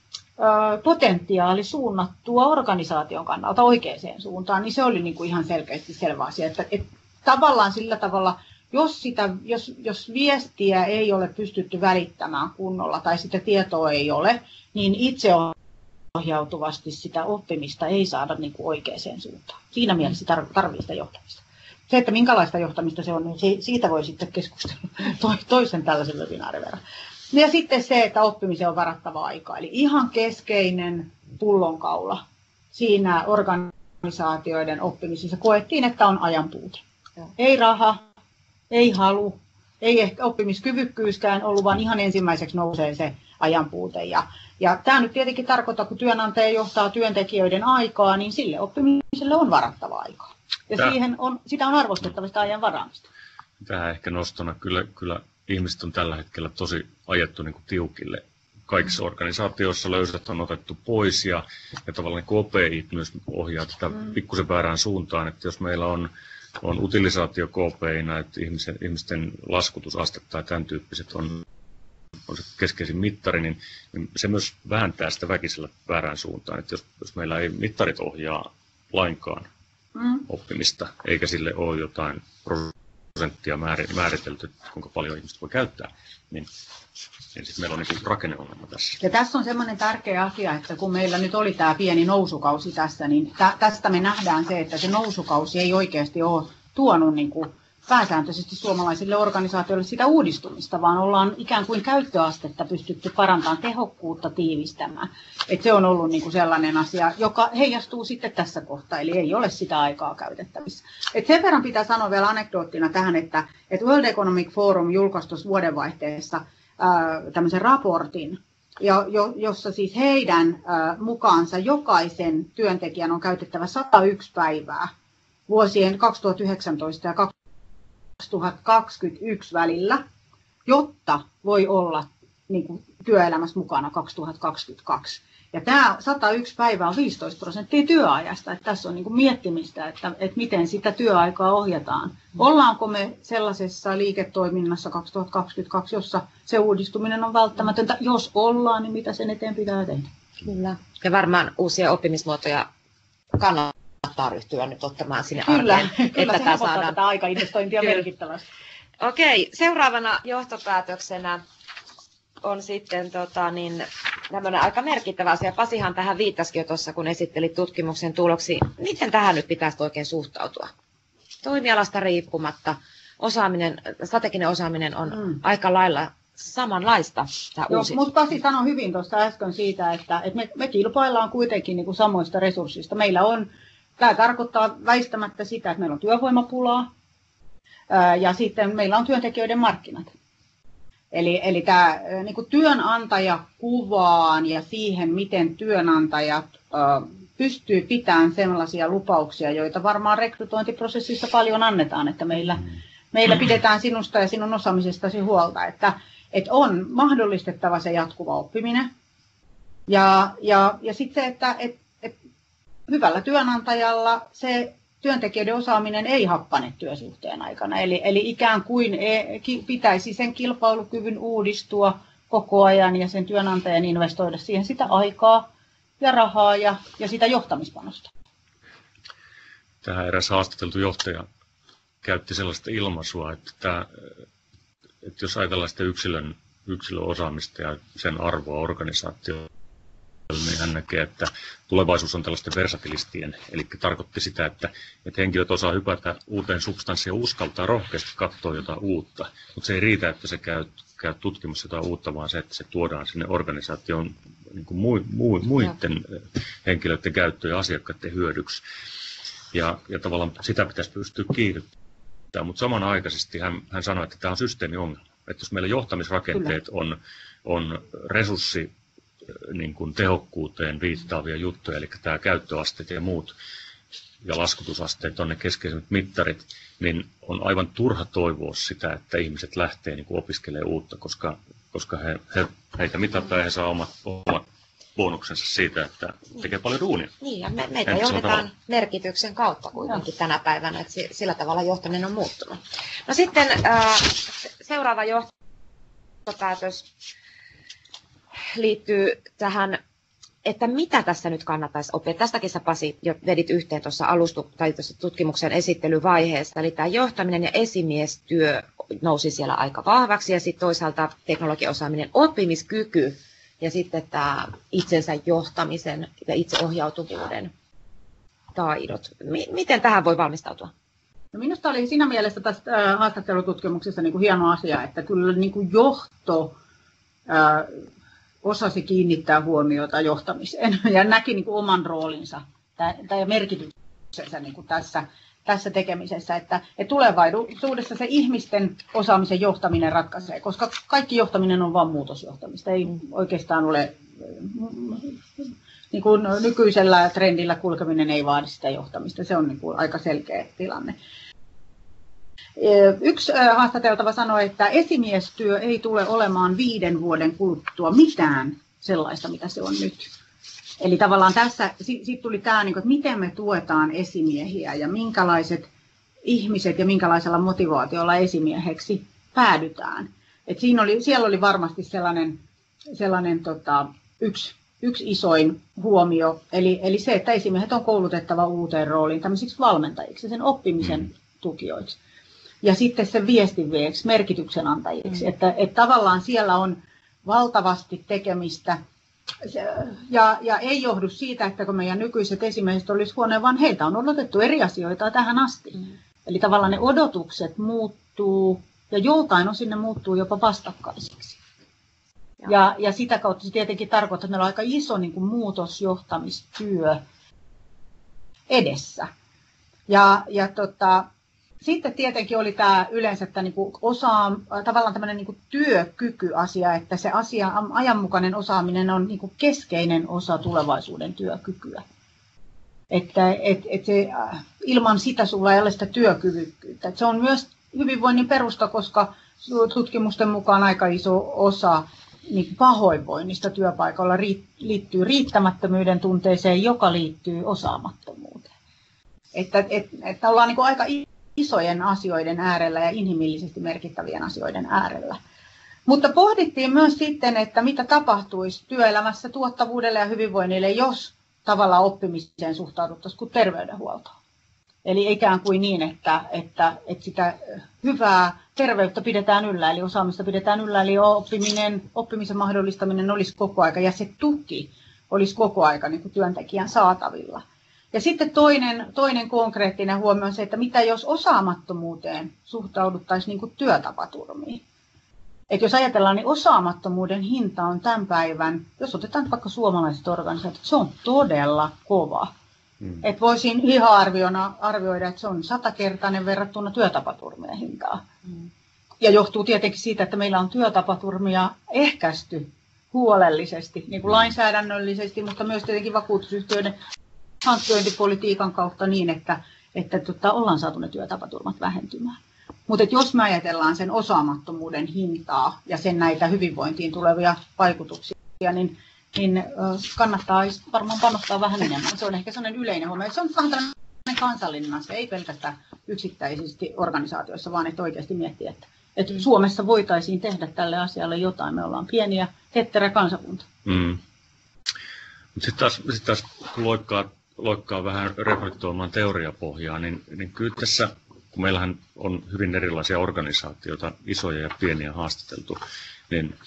potentiaali suunnattua organisaation kannalta oikeaan suuntaan, niin se oli niin kuin ihan selkeästi selvä asia. Että, että tavallaan sillä tavalla, jos, sitä, jos, jos viestiä ei ole pystytty välittämään kunnolla tai sitä tietoa ei ole, niin itseohjautuvasti sitä oppimista ei saada niin kuin oikeaan suuntaan. Siinä mielessä tarvitsee sitä johtamista. Se, että minkälaista johtamista se on, niin siitä voi sitten keskustella toisen tällaisen webinaarin verran. Ja sitten se, että oppimiseen on varattava aika. Eli ihan keskeinen pullonkaula siinä organisaatioiden oppimisessa koettiin, että on ajanpuute. Ei raha, ei halu, ei ehkä oppimiskyvykkyyskään ollut, vaan ihan ensimmäiseksi nousee se ajanpuute. Ja, ja tämä nyt tietenkin tarkoittaa, kun työnantaja johtaa työntekijöiden aikaa, niin sille oppimiselle on varattava aikaa. Ja Tää, siihen on, sitä on arvostettava sitä ajan varaamista. Tähän ehkä nostona kyllä, kyllä ihmiset on tällä hetkellä tosi ajettu niin kuin tiukille. Kaikissa organisaatioissa löysät on otettu pois ja, ja tavallaan niin O P I myös ohjaa tätä mm. pikkusen väärään suuntaan, että jos meillä on, on utilisaatio K P I:nä, että ihmisten, ihmisten laskutusaste tai tämän tyyppiset on, on se keskeisin mittari, niin, niin se myös vähentää sitä väkisellä väärään suuntaan, että jos, jos meillä ei mittarit ohjaa lainkaan mm. oppimista, eikä sille ole jotain prosenttia määritelty, kuinka paljon ihmiset voi käyttää, niin, niin sitten meillä on niin rakenneongelma tässä. Ja tässä on semmoinen tärkeä asia, että kun meillä nyt oli tämä pieni nousukausi tässä, niin tä- tästä me nähdään se, että se nousukausi ei oikeasti ole tuonut niin kuin pääsääntöisesti suomalaisille organisaatioille sitä uudistumista, vaan ollaan ikään kuin käyttöastetta pystytty parantamaan, tehokkuutta tiivistämään. Et se on ollut niinku sellainen asia, joka heijastuu sitten tässä kohtaa, eli ei ole sitä aikaa käytettävissä. Et sen verran pitää sanoa vielä anekdoottina tähän, että et World Economic Forum julkaisi tuossa vuodenvaihteessa ää, tämmöisen raportin, jo, jo, jossa siis heidän ää, mukaansa jokaisen työntekijän on käytettävä sata yksi päivää vuosien kaksituhattayhdeksäntoista ja kaksituhattakaksikymmentäyksi välillä, jotta voi olla niin kuin, työelämässä mukana kaksituhattakaksikymmentäkaksi. Ja tämä sata yksi päivä on viisitoista prosenttia työajasta. Että tässä on niin kuin miettimistä, että, että miten sitä työaikaa ohjataan. Ollaanko me sellaisessa liiketoiminnassa kaksituhattakaksikymmentäkaksi, jossa se uudistuminen on välttämätöntä? Jos ollaan, niin mitä sen eteen pitää tehdä? Kyllä. Ja varmaan uusia oppimismuotoja kannattaa ryhtyä nyt ottamaan sinne kyllä, arkeen. Kyllä, että se helpottaa saadaan tätä aikainvestointia merkittävästi. Okei, seuraavana johtopäätöksenä on sitten tota, niin, tämmöinen aika merkittävä asia. Pasihan tähän viittasikin jo tuossa, kun esittelit tutkimuksen tuloksia. Miten tähän nyt pitäisi oikein suhtautua? Toimialasta riippumatta osaaminen, strateginen osaaminen on mm. aika lailla samanlaista. Mutta Pasi sanoi hyvin tuossa äsken siitä, että, että me, me kilpaillaan kuitenkin niin kuin samoista resurssista. Meillä on Tämä tarkoittaa väistämättä sitä, että meillä on työvoimapulaa ja sitten meillä on työntekijöiden markkinat. Eli, eli tämä niin kuin työnantajakuvaan ja siihen, miten työnantajat pystyy pitämään sellaisia lupauksia, joita varmaan rekrytointiprosessissa paljon annetaan, että meillä, meillä pidetään sinusta ja sinun osaamisestasi huolta, että, että on mahdollistettava se jatkuva oppiminen. Ja, ja, ja sitten se, että, että hyvällä työnantajalla se työntekijöiden osaaminen ei happane työsuhteen aikana. Eli, eli ikään kuin e, ki, pitäisi sen kilpailukyvyn uudistua koko ajan ja sen työnantajan investoida siihen sitä aikaa ja rahaa ja, ja sitä johtamispanosta. Tähän eräs haastateltu johtaja käytti sellaista ilmaisua, että, tämä, että jos ajatellaan sitä yksilön, yksilön osaamista ja sen arvoa organisaatioon, niin hän näkee, että tulevaisuus on tällaisten versatilistien, eli tarkoitti sitä, että, että henkilöt osaa hypätä uuteen substanssiin ja uskaltaa rohkeasti katsoa jotain uutta, mutta se ei riitä, että se käy, käy tutkimassa jotain uutta, vaan se, että se tuodaan sinne organisaation niin kuin mui, mui, muiden henkilöiden käyttöön ja asiakkaiden hyödyksi. Ja, ja tavallaan sitä pitäisi pystyä kiihdyttämään, mutta samanaikaisesti hän, hän sanoi, että tämä on systeemiongelma, että jos meillä johtamisrakenteet on, on resurssi, niin kuin tehokkuuteen viittaavia juttuja, eli tämä käyttöasteet ja muut ja laskutusasteet on ne keskeisimmät mittarit, niin on aivan turha toivoa sitä, että ihmiset lähtee niin kuin opiskelemaan uutta, koska, koska he, he, heitä mitataan ja he saa omat, omat bonuksensa siitä, että tekee paljon duunia. Niin, ja me, meitä johdetaan merkityksen kautta kuitenkin tänä päivänä, että sillä tavalla johtaminen on muuttunut. No sitten äh, seuraava johtopäätös liittyy tähän, että mitä tässä nyt kannattaisi oppia. Tästäkin sä, Pasi, jo vedit yhteen tuossa alustu- tai tuossa tutkimuksen esittelyvaiheessa. Eli tämä johtaminen ja esimiestyö nousi siellä aika vahvaksi, ja sitten toisaalta teknologiaosaaminen, oppimiskyky ja sitten tämä itsensä johtamisen ja itseohjautuvuuden taidot. M- miten tähän voi valmistautua? No minusta oli siinä mielessä tästä haastattelututkimuksessa niin kuin hieno asia, että kyllä niin kuin johto ää, osasi kiinnittää huomiota johtamiseen ja näki niin kuin oman roolinsa tai merkityksensä niin kuin tässä, tässä tekemisessä, että, että tulevaisuudessa se ihmisten osaamisen johtaminen ratkaisee, koska kaikki johtaminen on vain muutosjohtamista, ei oikeastaan ole, niin kuin nykyisellä trendillä kulkeminen ei vaadi sitä johtamista, se on niin kuin aika selkeä tilanne. Yksi haastateltava sanoi, että esimiestyö ei tule olemaan viiden vuoden kuluttua mitään sellaista, mitä se on nyt. Eli tavallaan tässä sitten tuli tämä, että miten me tuetaan esimiehiä ja minkälaiset ihmiset ja minkälaisella motivaatiolla esimieheksi päädytään. Et siinä oli, siellä oli varmasti sellainen, sellainen tota, yksi, yksi isoin huomio, eli, eli se, että esimiehet on koulutettava uuteen rooliin tämmöisiksi valmentajiksi, sen oppimisen tukijoiksi. Ja sitten sen viestin vieksi, merkityksen antajiksi, mm. että, että tavallaan siellä on valtavasti tekemistä ja, ja ei johdu siitä, että kun meidän nykyiset esimiehet olisi huoneen, vaan heiltä on odotettu eri asioita tähän asti. Mm. Eli tavallaan ne odotukset muuttuu ja joltain osin ne muuttuu jopa vastakkaisiksi. Ja, ja, ja sitä kautta se tietenkin tarkoittaa, että meillä on aika iso niin kuin muutosjohtamistyö edessä. Ja, ja tota, sitten tietenkin oli tämä yleensä tämä niinku osaa, tavallaan tämmöinen niinku työkykyasia, että se asia, ajanmukainen osaaminen on niinku keskeinen osa tulevaisuuden työkykyä. Että et, et se, ilman sitä sulla ei ole sitä työkyvykkyyttä. Et se on myös hyvinvoinnin perusta, koska tutkimusten mukaan aika iso osa niin pahoinvoinnista työpaikalla liittyy riittämättömyyden tunteeseen, joka liittyy osaamattomuuteen. Että et, et ollaan niinku aika isojen asioiden äärellä ja inhimillisesti merkittävien asioiden äärellä. Mutta pohdittiin myös sitten, että mitä tapahtuisi työelämässä tuottavuudelle ja hyvinvoinnille, jos tavallaan oppimiseen suhtauduttaisiin kuin terveydenhuoltoon. Eli ikään kuin niin, että, että, että sitä hyvää terveyttä pidetään yllä, eli osaamista pidetään yllä, eli oppiminen, oppimisen mahdollistaminen olisi koko aika ja se tuki olisi koko aika niin kuin työntekijän saatavilla. Ja sitten toinen, toinen konkreettinen huomio on se, että mitä jos osaamattomuuteen suhtauduttaisiin niin kuin työtapaturmiin. Että jos ajatellaan, niin osaamattomuuden hinta on tämän päivän, jos otetaan vaikka suomalaiset organisaatiot, se on todella kova. Hmm. Että voisin ihan arviona arvioida, että se on satakertainen verrattuna työtapaturmien hintaa. Hmm. Ja johtuu tietenkin siitä, että meillä on työtapaturmia ehkäisty huolellisesti, niin kuin lainsäädännöllisesti, mutta myös tietenkin vakuutusyhtiöiden hankkeointipolitiikan kautta niin, että, että tota, ollaan saatu ne työtapaturmat vähentymään. Mutta jos me ajatellaan sen osaamattomuuden hintaa ja sen näitä hyvinvointiin tulevia vaikutuksia, niin, niin kannattaa varmaan panostaa vähän enemmän. Se on ehkä sellainen yleinen huomio. Se on vähän tällainen kansallinen asia, ei pelkästään yksittäisesti organisaatioissa, vaan että oikeasti miettiä, että, että Suomessa voitaisiin tehdä tälle asialle jotain. Me ollaan pieniä, ketterä kansakunta. Mm. Sitten taas, sit taas kun loikkaa, loikkaa vähän reflektoimaan teoriapohjaa, niin, niin kyllä tässä, kun meillähän on hyvin erilaisia organisaatioita, isoja ja pieniä haastateltu, niin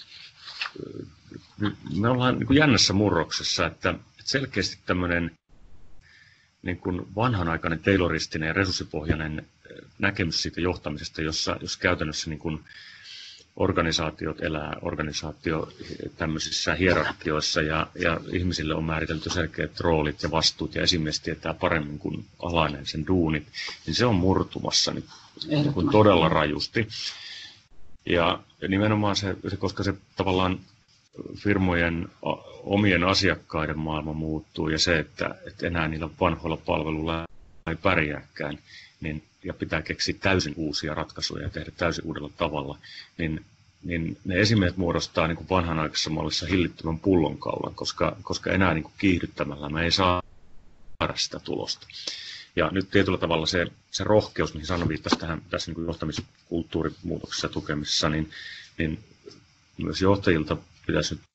me ollaan niin kuin jännässä murroksessa, että selkeästi tämmöinen niin kuin vanhanaikainen tayloristinen ja resurssipohjainen näkemys siitä johtamisesta, jossa jos käytännössä niin kuin organisaatiot elää organisaatio tämmöisissä hierarkioissa ja, ja ihmisille on määritelty selkeät roolit ja vastuut ja esimies tietää paremmin kuin alainen sen duunit, niin se on murtumassa niin, niin kuin todella rajusti. Ja, ja nimenomaan se, koska se tavallaan firmojen omien asiakkaiden maailma muuttuu ja se, että, että enää niillä vanhoilla palveluilla ei pärjääkään, niin ja pitää keksiä täysin uusia ratkaisuja ja tehdä täysin uudella tavalla, niin, niin ne esimiehet muodostaa niin kuin vanhanaikaisessa mallissa hillittömän pullonkaulan, koska, koska enää niin kuin kiihdyttämällä me ei saada sitä tulosta. Ja nyt tietyllä tavalla se, se rohkeus, mihin Sanna viittasi tähän, tässä niin johtamiskulttuurimuutoksessa ja tukemisessa, niin, niin myös johtajilta pitäisi nyt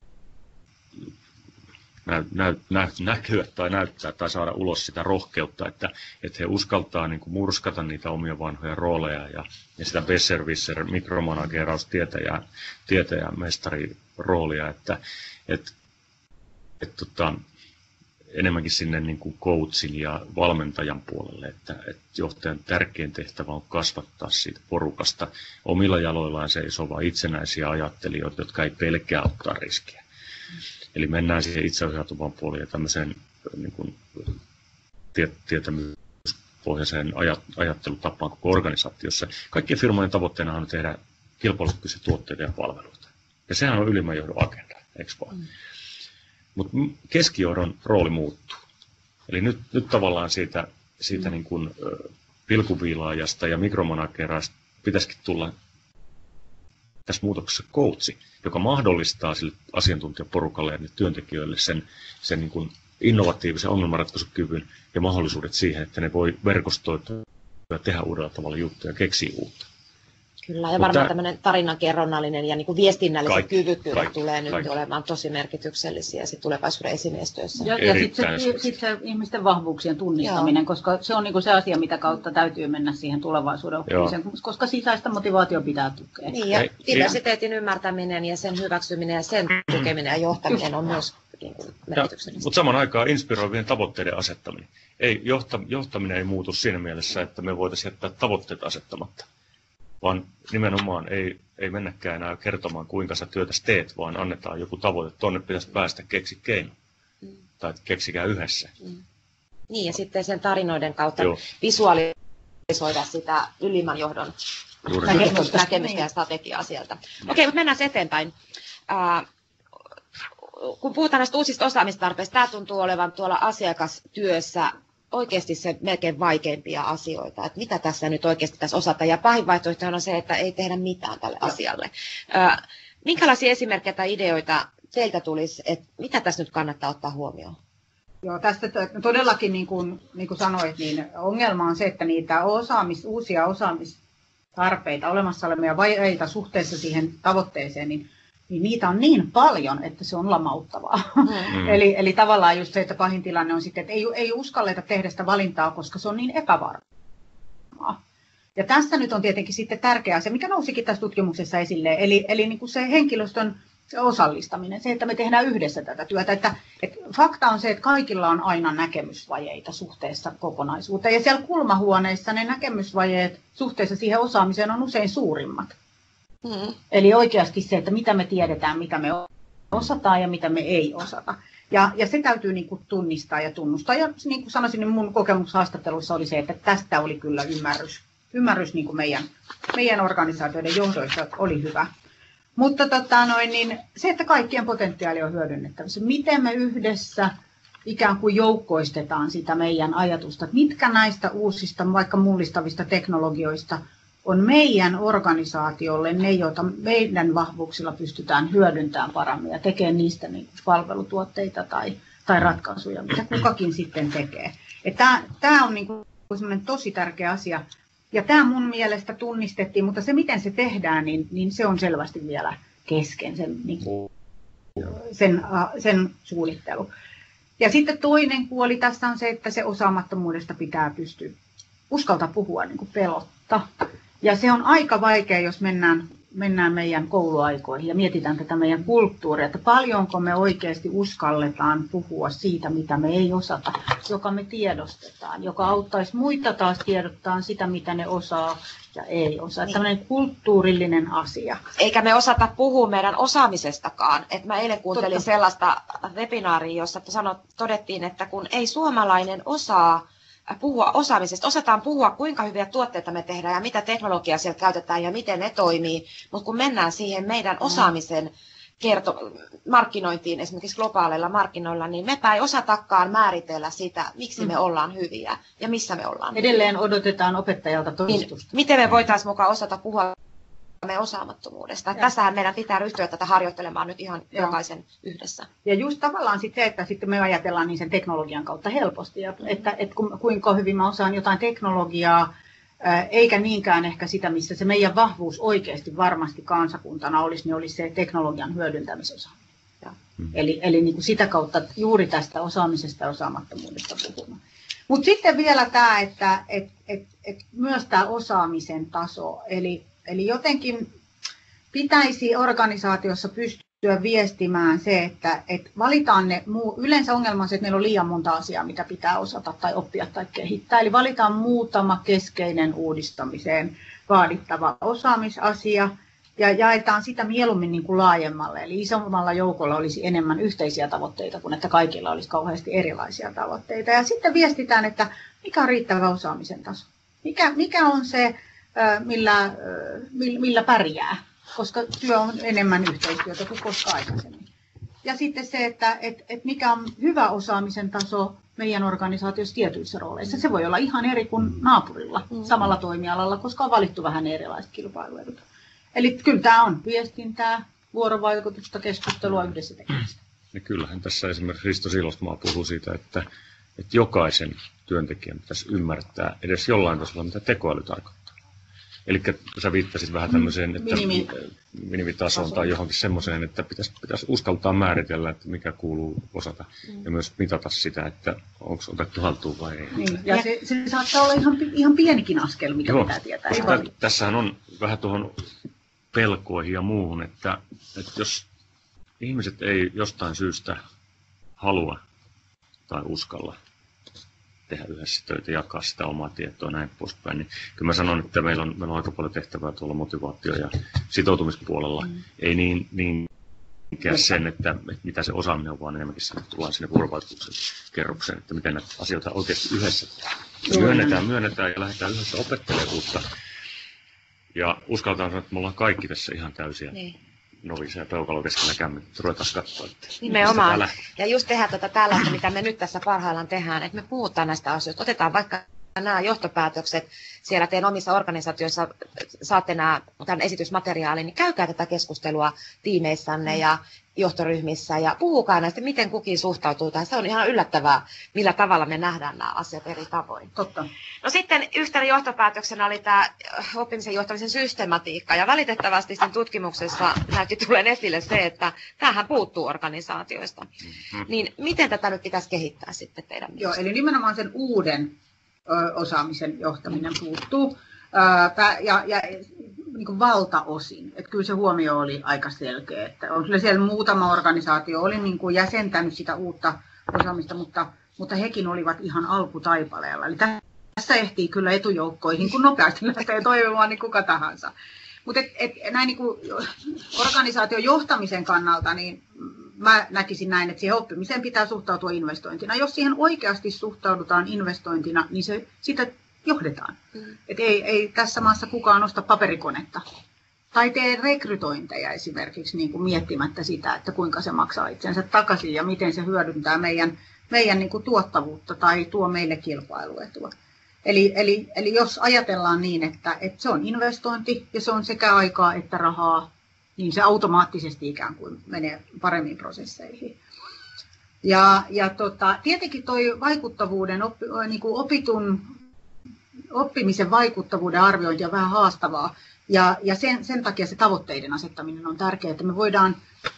nä, nä, nä, näkyä tai näyttää tai saada ulos sitä rohkeutta, että, että he uskaltaa niin kuin murskata niitä omia vanhoja rooleja ja, ja sitä besserwisser, mikromanageeraus, tietäjä, tietäjä mestariroolia, että et, et, tota, enemmänkin sinne niin kuin coachin ja valmentajan puolelle, että, että johtajan tärkein tehtävä on kasvattaa siitä porukasta omilla jaloillaan seisovaa itsenäisiä ajattelijoita, jotka ei pelkää ottaa riskiä. Eli mennään siihen itseohjautuvaan puoleen ja tämmöiseen niin kuin, tietämyspohjaiseen ajattelutapaan koko organisaatiossa. Kaikkien firmojen tavoitteena on tehdä kilpailukykyisiä tuotteita ja palveluita. Ja sehän on ylimmän johdon agenda, eikö vaan? Mm. Mutta keskijohdon rooli muuttuu. Eli nyt, nyt tavallaan siitä, siitä mm. niin kuin, pilkuviilaajasta ja mikromanagerasta pitäisikin tulla tässä muutoksessa coachi, joka mahdollistaa sille asiantuntijaporukalle ja työntekijöille sen, sen niin kuin innovatiivisen ongelmanratkaisukyvyn ja mahdollisuudet siihen, että ne voi verkostoitua ja tehdä uudella tavalla juttuja ja keksiä uutta. Kyllä, ja varmaan tämmöinen tarinankerronnallinen ja niin kuin viestinnälliset kaikki, kyvykkyydet kaikki, tulee nyt kaikki. olemaan tosi merkityksellisiä sit tulevaisuuden esimiestyössä. Ja, ja sitten se, sit se ihmisten vahvuuksien tunnistaminen, Joo. koska se on niin kuin se asia, mitä kautta täytyy mennä siihen tulevaisuuden oppimiseen, koska sisäistä motivaatio pitää tukea. Niin, ja diversiteetin ymmärtäminen ja sen hyväksyminen ja sen tukeminen ja johtaminen on myös niin kuin merkityksellistä. Mutta saman aikaan inspiroivien tavoitteiden asettaminen. Ei, johta, johtaminen ei muutu siinä mielessä, että me voitaisiin jättää tavoitteita asettamatta. Vaan nimenomaan ei, ei mennäkään enää kertomaan, kuinka sä työtäsi teet, vaan annetaan joku tavoite. Tuonne pitäisi päästä, keksi keino. Mm. Tai keksikää yhdessä. Mm. Niin, ja sitten sen tarinoiden kautta Joo. visualisoida sitä ylimmän johdon näkemystä, näkemystä ja strategiaa sieltä. Okei, okay, mutta mennään eteenpäin. Uh, kun puhutaan näistä uusista osaamistarpeista, tämä tuntuu olevan tuolla asiakastyössä oikeasti se melkein vaikeimpia asioita, että mitä tässä nyt oikeasti tässä osata. Ja pahin vaihtoehto on se, että ei tehdä mitään tälle asialle. Ö, minkälaisia esimerkkejä tai ideoita teiltä tulisi, että mitä tässä nyt kannattaa ottaa huomioon? Joo, tästä todellakin, niin kuin, niin kuin sanoit, niin ongelma on se, että niitä osaamis, uusia osaamistarpeita, olemassa olevia vaiheita suhteessa siihen tavoitteeseen, niin niin niitä on niin paljon, että se on lamauttavaa. Mm. eli, eli tavallaan just se, että pahin tilanne on sitten, että ei, ei uskalleta tehdä sitä valintaa, koska se on niin epävarmaa. Ja tässä nyt on tietenkin sitten tärkeä asia, mikä nousikin tässä tutkimuksessa esille, eli, eli niin kuin se henkilöstön osallistaminen, se, että me tehdään yhdessä tätä työtä. Että, että fakta on se, että kaikilla on aina näkemysvajeita suhteessa kokonaisuuteen. Ja siellä kulmahuoneissa ne näkemysvajeet suhteessa siihen osaamiseen on usein suurimmat. Mm. Eli oikeasti se, että mitä me tiedetään, mitä me osataan ja mitä me ei osata. Ja, ja se täytyy niin kuin tunnistaa ja tunnustaa. Ja niin kuin sanoisin, niin mun kokemushaastatteluissa oli se, että tästä oli kyllä ymmärrys. Ymmärrys niin kuin meidän, meidän organisaatioiden johdoissa oli hyvä. Mutta tota noin, niin se, että kaikkien potentiaali on hyödynnettävissä. Miten me yhdessä ikään kuin joukkoistetaan sitä meidän ajatusta, että mitkä näistä uusista, vaikka mullistavista teknologioista on meidän organisaatiolle ne, joita meidän vahvuuksilla pystytään hyödyntämään paremmin ja tekemään niistä niin palvelutuotteita tai, tai ratkaisuja, mitä kukakin sitten tekee. Tämä on niin kuin semmoinen tosi tärkeä asia. Ja tämä mun mielestä tunnistettiin, mutta se miten se tehdään, niin, niin se on selvästi vielä kesken, sen, niin, sen, sen suunnittelu. Ja sitten toinen puoli tässä on se, että se osaamattomuudesta pitää pystyä uskaltaa puhua niin kuin pelotta. Ja se on aika vaikea, jos mennään, mennään meidän kouluaikoihin ja mietitään tätä meidän kulttuuria, että paljonko me oikeasti uskalletaan puhua siitä, mitä me ei osata, joka me tiedostetaan, joka auttaisi muita taas tiedottaa sitä, mitä ne osaa ja ei osaa. Niin. Tällainen kulttuurillinen asia. Eikä me osata puhua meidän osaamisestakaan. Et mä eilen kuuntelin Totta. sellaista webinaaria, jossa sanot, todettiin, että kun ei suomalainen osaa puhua osaamisesta. Osataan puhua, kuinka hyviä tuotteita me tehdään ja mitä teknologiaa siellä käytetään ja miten ne toimii, mutta kun mennään siihen meidän osaamisen kerto- markkinointiin, esimerkiksi globaaleilla markkinoilla, niin mepä ei osatakaan määritellä sitä, miksi me ollaan hyviä ja missä me ollaan Edelleen hyviä. Odotetaan opettajalta todistusta. Niin, miten me voitaisiin mukaan osata puhua me osaamattomuudesta. Ja. Tässähän meidän pitää ryhtyä tätä harjoittelemaan nyt ihan Joo. jokaisen yhdessä. Ja just tavallaan sit se, että sitten me ajatellaan niin sen teknologian kautta helposti, ja että, että kuinka hyvin mä osaan jotain teknologiaa, eikä niinkään ehkä sitä, missä se meidän vahvuus oikeasti varmasti kansakuntana olisi, niin olisi se teknologian hyödyntämisosaaminen. Mm. Eli, eli niin kuin sitä kautta juuri tästä osaamisesta ja osaamattomuudesta puhumaan. Mutta sitten vielä tämä, että et, et, et myös tämä osaamisen taso, eli, eli jotenkin pitäisi organisaatiossa pystyä viestimään se, että et valitaan ne, muu, yleensä ongelma on se, että meillä on liian monta asiaa, mitä pitää osata tai oppia tai kehittää. Eli valitaan muutama keskeinen uudistamiseen vaadittava osaamisasia ja jaetaan sitä mieluummin niin kuin laajemmalle. Eli isommalla joukolla olisi enemmän yhteisiä tavoitteita kuin että kaikilla olisi kauheasti erilaisia tavoitteita. Ja sitten viestitään, että mikä on riittävä osaamisen taso. Mikä, mikä on se, millä, millä pärjää, koska työ on enemmän yhteistyötä kuin koskaan aikaisemmin. Ja sitten se, että et, et mikä on hyvä osaamisen taso meidän organisaatiossa tietyissä rooleissa. Se voi olla ihan eri kuin naapurilla samalla toimialalla, koska on valittu vähän erilaiset kilpailuedut. Eli kyllä tämä on viestintää, vuorovaikutusta, keskustelua, yhdessä tekemistä. Ja kyllähän tässä esimerkiksi Risto Silosmaa puhuu siitä, että, että jokaisen työntekijän pitäisi ymmärtää edes jollain tasolla, mitä tekoäly tarkoittaa. Eli sä viittasit vähän tämmöiseen, että Minimi. minimitasoon tai johonkin semmoiseen, että pitäisi, pitäisi uskaltaa määritellä, että mikä kuuluu osata mm. ja myös mitata sitä, että onko otettu haltuun vai ei. Niin. Ja se, se saattaa olla ihan, ihan pienikin askel, mikä Joo. pitää tietää. Tä, tässähän on vähän tuohon pelkoihin ja muuhun, että, että jos ihmiset ei jostain syystä halua tai uskalla tehdä yhdessä töitä, jakaa sitä omaa tietoa näin poispäin, niin kyllä mä sanon, että meillä on, meillä on aika paljon tehtävää tuolla motivaatio- ja sitoutumispuolella. Mm. Ei niin, niinkään sen, että, että mitä se osaaminen on, vaan enemmänkin sen, että tullaan sinne vuorovaikutuksen kerrokseen, että miten näitä asioita oikeasti yhdessä myönnetään, myönnetään ja lähdetään yhdessä opettelemaan uutta. Ja uskaltaan sanoa, että me ollaan kaikki tässä ihan täysiä niin. novisia ja peukalo keskellä kämmin. Ruvetaan katsoa, että nimenomaan. Ja just tehdään tätä tällaista, mitä me nyt tässä parhaillaan tehdään, että me puhutaan näistä asioista. Otetaan vaikka nämä johtopäätökset siellä teidän omissa organisaatioissa, saatte nämä, tämän esitysmateriaalin, niin käykää tätä keskustelua tiimeissänne ja johtoryhmissä ja puhukaa näistä, miten kukin suhtautuu tähän. Se on ihan yllättävää, millä tavalla me nähdään nämä asiat eri tavoin. Totta. No sitten yhtenä johtopäätöksenä oli tämä oppimisen johtamisen systematiikka, ja valitettavasti sen tutkimuksessa näytti tulen esille se, että tämähän puuttuu organisaatioista. Mm-hmm. Niin miten tätä nyt pitäisi kehittää sitten teidän mielestä? Joo, eli nimenomaan sen uuden ö, osaamisen johtaminen puuttuu, ö, ja, ja niin kuin valtaosin. Että kyllä se huomio oli aika selkeä. Että on kyllä siellä muutama organisaatio oli niin kuin jäsentänyt sitä uutta osaamista, mutta, mutta hekin olivat ihan alkutaipaleella. Eli tässä ehtii kyllä etujoukkoihin, kun nopeasti lähtee toimimaan niin kuka tahansa. Mutta et, et, näin niin kuin organisaation johtamisen kannalta, niin mä näkisin näin, että siihen oppimiseen pitää suhtautua investointina. Jos siihen oikeasti suhtaudutaan investointina, niin se, sitä johdetaan. Mm. Et ei, ei tässä maassa kukaan osta paperikonetta. Tai tee rekrytointeja esimerkiksi niin kuin miettimättä sitä, että kuinka se maksaa itsensä takaisin ja miten se hyödyntää meidän, meidän niin kuin tuottavuutta tai tuo meille kilpailuetua. Eli, eli, eli jos ajatellaan niin, että, että se on investointi ja se on sekä aikaa että rahaa, niin se automaattisesti ikään kuin menee paremmin prosesseihin. Ja, ja tota, tietenkin tuo vaikuttavuuden, oppi, niin kuin opitun oppimisen vaikuttavuuden arviointi on vähän haastavaa. Ja, ja sen, sen takia se tavoitteiden asettaminen on tärkeää, että me voidaan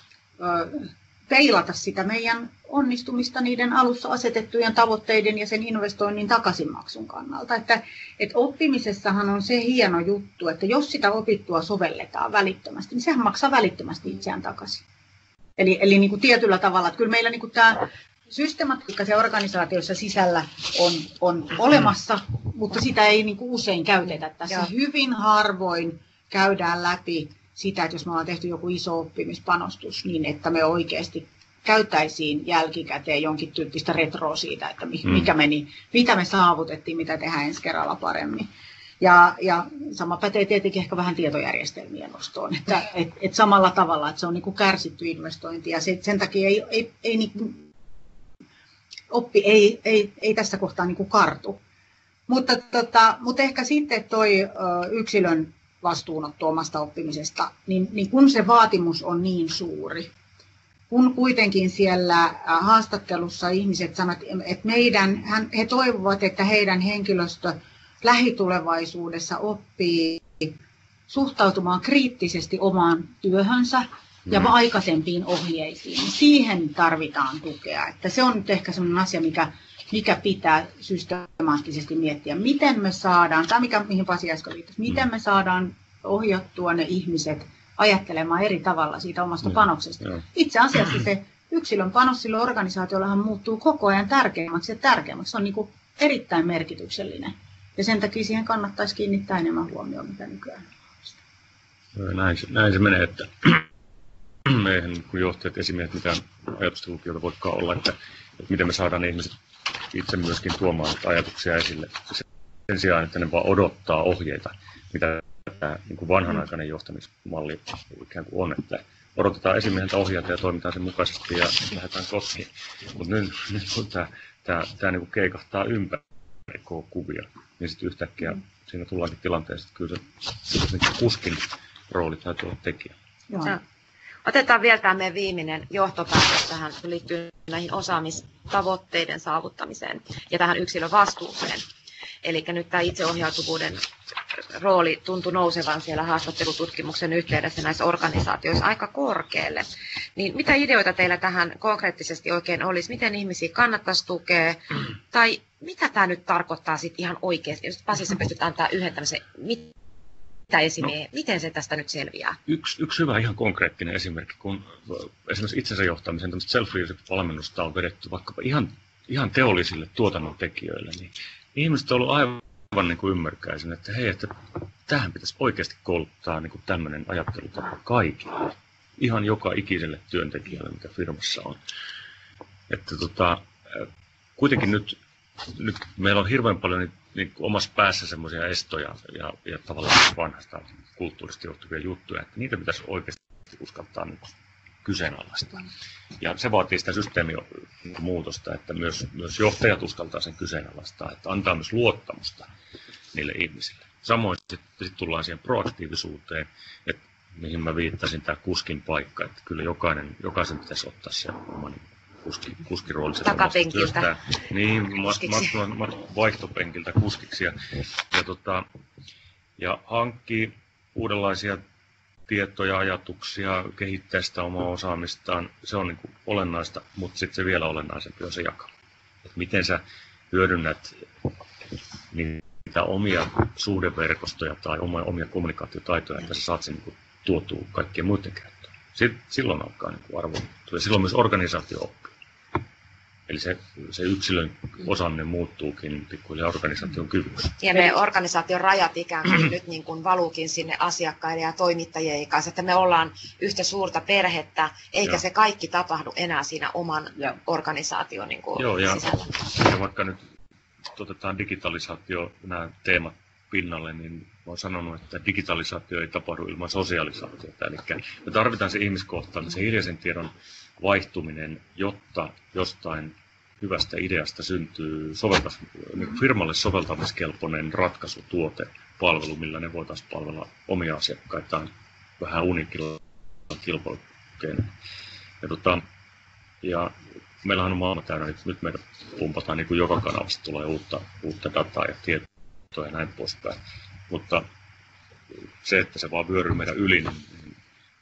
ö, peilata sitä meidän onnistumista niiden alussa asetettujen tavoitteiden ja sen investoinnin takaisinmaksun kannalta. Että, että oppimisessahan on se hieno juttu, että jos sitä opittua sovelletaan välittömästi, niin sehän maksaa välittömästi itseään takaisin. Eli, eli niin kuin tietyllä tavalla, että kyllä meillä niin kuin tämä systematiikka se organisaatioissa sisällä on, on olemassa, mutta sitä ei niin kuin usein käytetä. Tässä Joo. hyvin harvoin käydään läpi sitä, että jos me ollaan tehty joku iso oppimispanostus, niin että me oikeasti käyttäisiin jälkikäteen jonkin tyyppistä retroa siitä, että mikä meni, mitä me saavutettiin, mitä tehdään ensi kerralla paremmin. Ja, ja sama pätee tietenkin ehkä vähän tietojärjestelmien nostoon, että et, et samalla tavalla, että se on niin kuin kärsitty investointi ja se, sen takia ei, ei, ei niin kuin, oppi ei, ei, ei tässä kohtaa niin kuin kartu. Mutta, tota, mutta ehkä sitten toi ö, yksilön vastuunotto omasta oppimisesta, niin, niin kun se vaatimus on niin suuri, kun kuitenkin siellä haastattelussa ihmiset sanovat, että meidän, he toivovat, että heidän henkilöstö lähitulevaisuudessa oppii suhtautumaan kriittisesti omaan työhönsä ja mm. aikaisempiin ohjeisiin. Siihen tarvitaan tukea. Että se on nyt ehkä sellainen asia, mikä, mikä pitää systemaattisesti miettiä. Miten me saadaan, tai mikä, mihin Pasi äsken viittasi, miten me saadaan ohjattua ne ihmiset ajattelemaan eri tavalla siitä omasta mm. panoksesta. Mm. Itse asiassa se yksilön panos sillä organisaatiollahan muuttuu koko ajan tärkeämmäksi ja tärkeämmäksi. Se on niin kuin erittäin merkityksellinen. Ja sen takia siihen kannattaisi kiinnittää enemmän huomioon, mitä nykyään on. Näin, näin se menee, että meihin kun johtajat esimiehet mitään ajatustelukiota voikaan olla, että, että miten me saadaan ne ihmiset itse myöskin tuomaan ajatuksia esille. Sen sijaan, että ne vaan odottaa ohjeita, mitä tämä niin kuin vanhanaikainen johtamismalli ikään kuin on, että odotetaan esimieheltä ohjeita ja toimitaan sen mukaisesti ja lähdetään kotiin. Mutta nyt, nyt kun tämä, tämä, tämä niin kuin keikahtaa ympäri koko kuvia, niin sitten yhtäkkiä mm. siinä tullaankin tilanteessa, että kyllä se, se kuskin rooli täytyy olla tekijä. Joo. Otetaan vielä tämä meidän viimeinen johtopäätös tähän, se liittyy näihin osaamistavoitteiden saavuttamiseen ja tähän yksilön vastuuseen. Eli nyt tämä itseohjautuvuuden rooli tuntui nousevan siellä haastattelututkimuksen yhteydessä näissä organisaatioissa aika korkealle. Niin mitä ideoita teillä tähän konkreettisesti oikein olisi? Miten ihmisiä kannattaisi tukea? Tai mitä tämä nyt tarkoittaa sitten ihan oikeasti? Jos Pasissa pystytään antaa yhden tämmöisen, mitä esimerkiksi, no, miten se tästä nyt selviää? Yksi, yksi hyvä ihan konkreettinen esimerkki, kun esimerkiksi itsensä johtamisen tämmöistä self-leadership-valmennusta on vedetty vaikkapa ihan, ihan teollisille tuotannon tekijöille, niin ihmiset on ollut aivan niin kuin ymmärkäisin, että hei, että tähän pitäisi oikeasti kouluttaa niin kuin tämmöinen ajattelutapa kaikille. Ihan joka ikiselle työntekijälle, mikä firmassa on. Että tota, kuitenkin nyt, nyt meillä on hirveän paljon niin, niin omassa päässä semmoisia estoja ja, ja tavallaan vanhasta kulttuurista johtuvia juttuja, että niitä pitäisi oikeasti uskaltaa niin kyseenalaistaa. Ja se vaatii sitä systeemimuutosta, että myös, myös johtajat uskaltaa sen kyseenalaistaa, että antaa myös luottamusta niille ihmisille. Samoin sitten sit tullaan siihen proaktiivisuuteen, että mihin mä viittasin, tämä kuskin paikka, että kyllä jokainen, jokaisen pitäisi ottaa se oman kuski, kuskiroolinsa. Takapenkiltä. Niin, mat, mat, mat, vaihtopenkiltä kuskiksi ja, ja, tota, ja hankkii uudenlaisia tietoja, ajatuksia, kehittää sitä omaa osaamistaan, se on niin kuin olennaista, mutta sitten se vielä olennaisempi on se jakama. Että miten sä hyödynnät niitä omia suhdeverkostoja tai omia kommunikaatiotaitoja, että sä saat sen niin tuotua kaikkien muiden käyttöön. Sitten, silloin alkaa niin arvo, ja silloin myös organisaatio oppii. Eli se, se yksilön osaaminen muuttuukin pikkuhiljaa organisaation kyvyksi. Ja ne organisaation rajat ikään kuin nyt niin kuin valuukin sinne asiakkaille ja toimittajien kanssa, että me ollaan yhtä suurta perhettä, eikä Joo. se kaikki tapahdu enää siinä oman Joo. organisaation niin kuin Joo, ja, sisällä. Ja vaikka nyt otetaan digitalisaatio, nämä teemat pinnalle, niin olen sanonut, että digitalisaatio ei tapahdu ilman sosiaalisaatiota. Eli me tarvitaan se ihmiskohtainen, se hiljaisen tiedon vaihtuminen, jotta jostain hyvästä ideasta syntyy soveltas, niin firmalle soveltamiskelpoinen ratkaisu, tuote, palvelu, millä ne voitaisiin palvella omia asiakkaitaan vähän unikilla kilpailukeinoilla. Ja, tota, ja meillähän on maailma täynnä, että nyt meidän pumpataan niin kuin joka kanavasta tulee uutta, uutta dataa ja tietoa ja näin poispäin. Mutta se, että se vaan vyöryy meidän yli, niin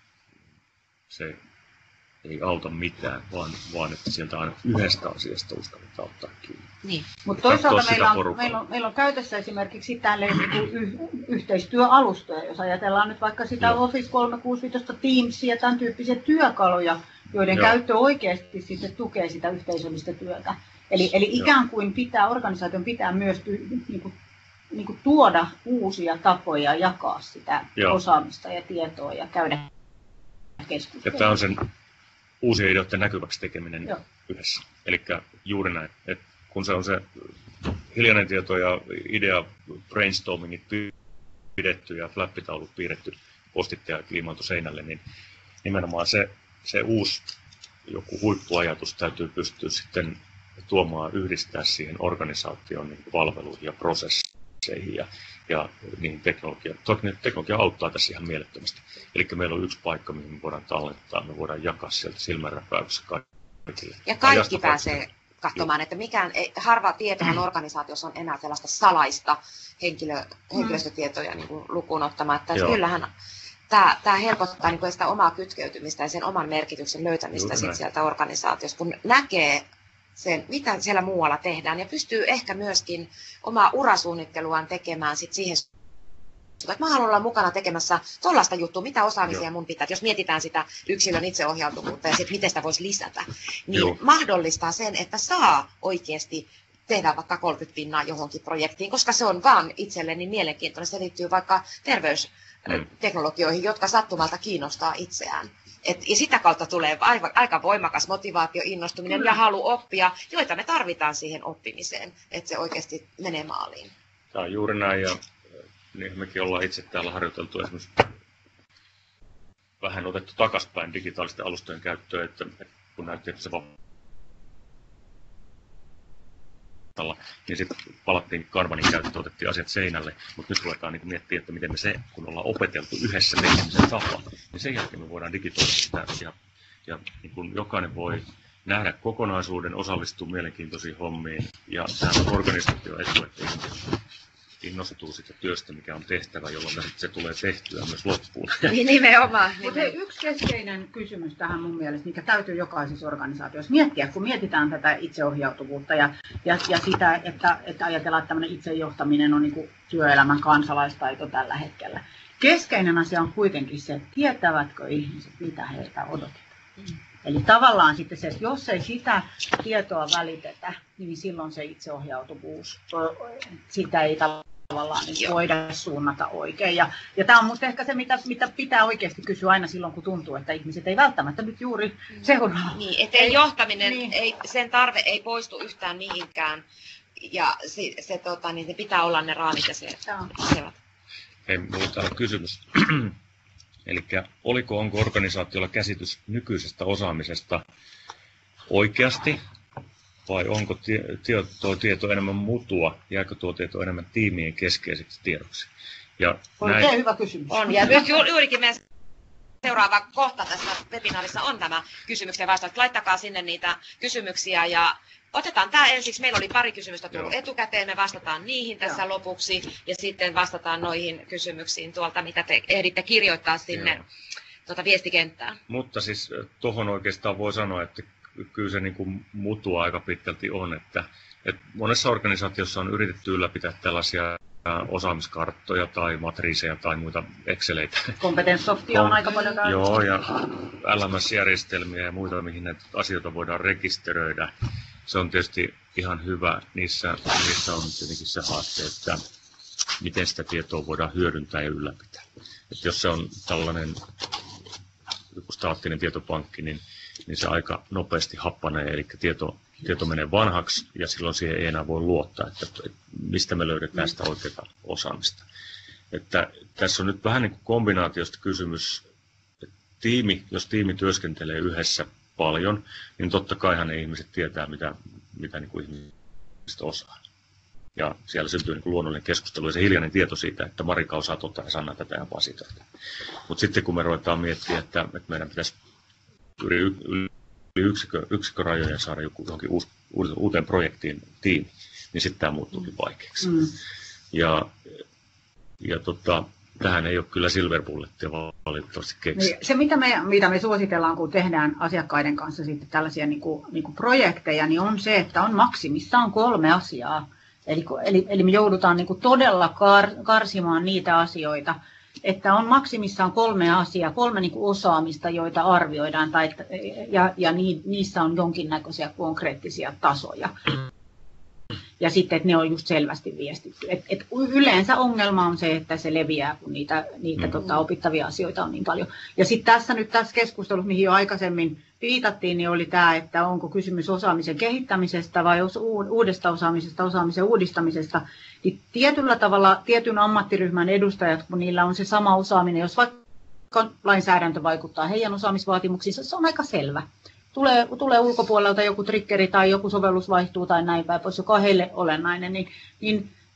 se ei auta mitään, vaan, vaan että sieltä aina yhdestä asiasta uskalletaan ottaa kiinni. Niin. Mutta toisaalta meillä on, meillä, on, meillä on käytössä esimerkiksi tälleen y- yhteistyöalustoja, jos ajatellaan nyt vaikka sitä Joo. Office kolmesataakuusikymmentäviisi Teamsia ja tämän tyyppisiä työkaluja, joiden Joo. käyttö oikeasti sitten tukee sitä yhteisöllistä työtä. Eli, eli ikään kuin pitää, organisaation pitää myös niin kuin, niin kuin tuoda uusia tapoja jakaa sitä Joo. osaamista ja tietoa ja käydä keskustelua. Ja tämä on sen uusien ideoiden näkyväksi tekeminen Joo. yhdessä. Eli juuri näin, että kun se on se hiljainen tieto ja idea brainstormingit pidetty ja flappitaulut piirretty postit ja kliimailtu seinälle, niin nimenomaan se, se uusi joku huippuajatus täytyy pystyä sitten tuomaan, yhdistää siihen organisaation niin palveluihin ja prosesseihin. Ja, ja niihin teknologia. Toki teknologia auttaa tässä ihan mielettömästi. Eli meillä on yksi paikka, mihin me voidaan tallentaa, me voidaan jakaa sieltä silmänräpäyksessä kaikille. Ja kaikki pääsee katsomaan, että mikään ei, harva tietohan organisaatiossa on enää sellaista salaista henkilö, henkilöstötietoja niin kuin lukuun ottamatta. Kyllähän tämä, tämä helpottaa niin kuin sitä omaa kytkeytymistä ja sen oman merkityksen löytämistä sit sieltä organisaatiossa, kun näkee sen, mitä siellä muualla tehdään ja pystyy ehkä myöskin omaa urasuunnitteluaan tekemään sit siihen, että mä haluan olla mukana tekemässä tuollaista juttua, mitä osaamisia mun pitää. Jos mietitään sitä yksilön itseohjautuvuutta ja sit miten sitä voisi lisätä, niin Joo. mahdollistaa sen, että saa oikeasti tehdä vaikka kolmekymmentä pinnaa johonkin projektiin, koska se on vaan itselleni mielenkiintoinen. Se liittyy vaikka terveysteknologioihin, jotka sattumalta kiinnostaa itseään. Et, ja sitä kautta tulee aika, aika voimakas motivaatio, innostuminen mm. ja halu oppia, joita me tarvitaan siihen oppimiseen, että se oikeasti menee maaliin. Tämä on juuri näin, ja niin mekin ollaan itse täällä harjoiteltu esimerkiksi vähän otettu takaspäin digitaalisten alustojen käyttöön, että kun näytti, että se niin sitten palattiin Kanbanin käyttöön, otettiin asiat seinälle, mutta nyt ruvetaan niin miettiä, että miten me se, kun ollaan opeteltu yhdessä tekemisen tapa, niin sen jälkeen me voidaan digitoida sitä, ja, ja niin kun jokainen voi nähdä kokonaisuuden, osallistua mielenkiintoisiin hommiin, ja sehän on organisaatio etu, että innostuu sitä työstä, mikä on tehtävä, jolloin se tulee tehtyä myös loppuun. Niin, nimenomaan. Mutta yksi keskeinen kysymys tähän mun mielestä, mikä täytyy jokaisessa organisaatiossa miettiä, kun mietitään tätä itseohjautuvuutta ja, ja, ja sitä, että, että ajatellaan, että tämmöinen itsejohtaminen on niin kuin työelämän kansalaistaito tällä hetkellä. Keskeinen asia on kuitenkin se, että tietävätkö ihmiset, mitä heiltä odotetaan. Mm. Eli tavallaan sitten se, että jos ei sitä tietoa välitetä, niin silloin se itseohjautuvuus, sitä ei tavallaan niin voida suunnata oikein. Ja, ja tämä on minusta ehkä se, mitä, mitä pitää oikeasti kysyä aina silloin, kun tuntuu, että ihmiset ei välttämättä nyt juuri seuraa. Niin, ettei johtaminen, niin. ei, sen tarve ei poistu yhtään mihinkään. Ja se, se, tota, niin se pitää olla ne raamit ja se. Hei, minulla on täällä kysymys. Eli oliko, onko organisaatiolla käsitys nykyisestä osaamisesta oikeasti, vai onko tie, tie, tuo tieto enemmän mutua, jääkö tuo tieto enemmän tiimien keskeiseksi tiedoksi? Ja Oikein näin... hyvä kysymys. On, ja myös juurikin meidän seuraava kohta tässä webinaarissa on tämä kysymyksen vastaus. Laittakaa sinne niitä kysymyksiä ja otetaan tämä ensiksi. Meillä oli pari kysymystä tullut Joo. etukäteen, me vastataan niihin tässä Joo. lopuksi ja sitten vastataan noihin kysymyksiin tuolta, mitä te ehditte kirjoittaa sinne tuota viestikenttään. Mutta siis tuohon oikeastaan voi sanoa, että kyllä se niin kuin mutua aika pitkälti on, että, että monessa organisaatiossa on yritetty ylläpitää tällaisia osaamiskarttoja tai matriiseja tai muita Exceleitä. Kompetenssoftia on aika paljon käytössä. Joo, ja L M S-järjestelmiä ja muita, mihin näitä asioita voidaan rekisteröidä. Se on tietysti ihan hyvä. Niissä, niissä on tietenkin se haaste, että miten sitä tietoa voidaan hyödyntää ja ylläpitää. Että jos se on tällainen joku staattinen tietopankki, niin, niin se aika nopeasti happanee, eli tieto, tieto menee vanhaksi ja silloin siihen ei enää voi luottaa, että, että mistä me löydetään sitä oikeaa osaamista. Että tässä on nyt vähän niin kuin kombinaatiosta kysymys. Tiimi, jos tiimi työskentelee yhdessä paljon, niin totta kaihan ne ihmiset tietää, mitä, mitä niin kuin ihmiset osaa. Ja siellä syntyy niin kuin luonnollinen keskustelu ja se hiljainen tieto siitä, että Marika osaa tota ja Sanna tätä ja Pasi tätä. Mutta sitten kun me ruvetaan miettimään, että, että meidän pitäisi yli, yli yksikö, yksikkörajojen saada joku, johonkin uus, uuteen projektiin tiimi, niin sitten tämä muuttuukin vaikeaksi. Mm. Ja, ja tota, tähän ei ole kyllä silver bullettia valitettavasti keksitty. Se, mitä me, mitä me suositellaan, kun tehdään asiakkaiden kanssa sitten tällaisia niin kuin, niin kuin projekteja, niin on se, että on maksimissaan kolme asiaa. Eli, eli, eli me joudutaan niin kuin todella kar, karsimaan niitä asioita, että on maksimissaan kolme asiaa, kolme niin kuin osaamista, joita arvioidaan, tai, ja, ja ni, niissä on jonkinnäköisiä konkreettisia tasoja. Ja sitten, että ne on just selvästi viestitty. Et, et yleensä ongelma on se, että se leviää, kun niitä, niitä mm. tota, opittavia asioita on niin paljon. Ja sitten tässä nyt tässä keskustelussa, mihin jo aikaisemmin viitattiin, niin oli tämä, että onko kysymys osaamisen kehittämisestä vai uudesta osaamisesta, osaamisen uudistamisesta. Niin tietyllä tavalla tietyn ammattiryhmän edustajat, kun niillä on se sama osaaminen, jos vaikka lainsäädäntö vaikuttaa heidän osaamisvaatimuksiinsa, se on aika selvä. Tulee, tulee ulkopuolelta joku triggeri tai joku sovellus vaihtuu tai näin päin pois, joka on heille olennainen, niin, niin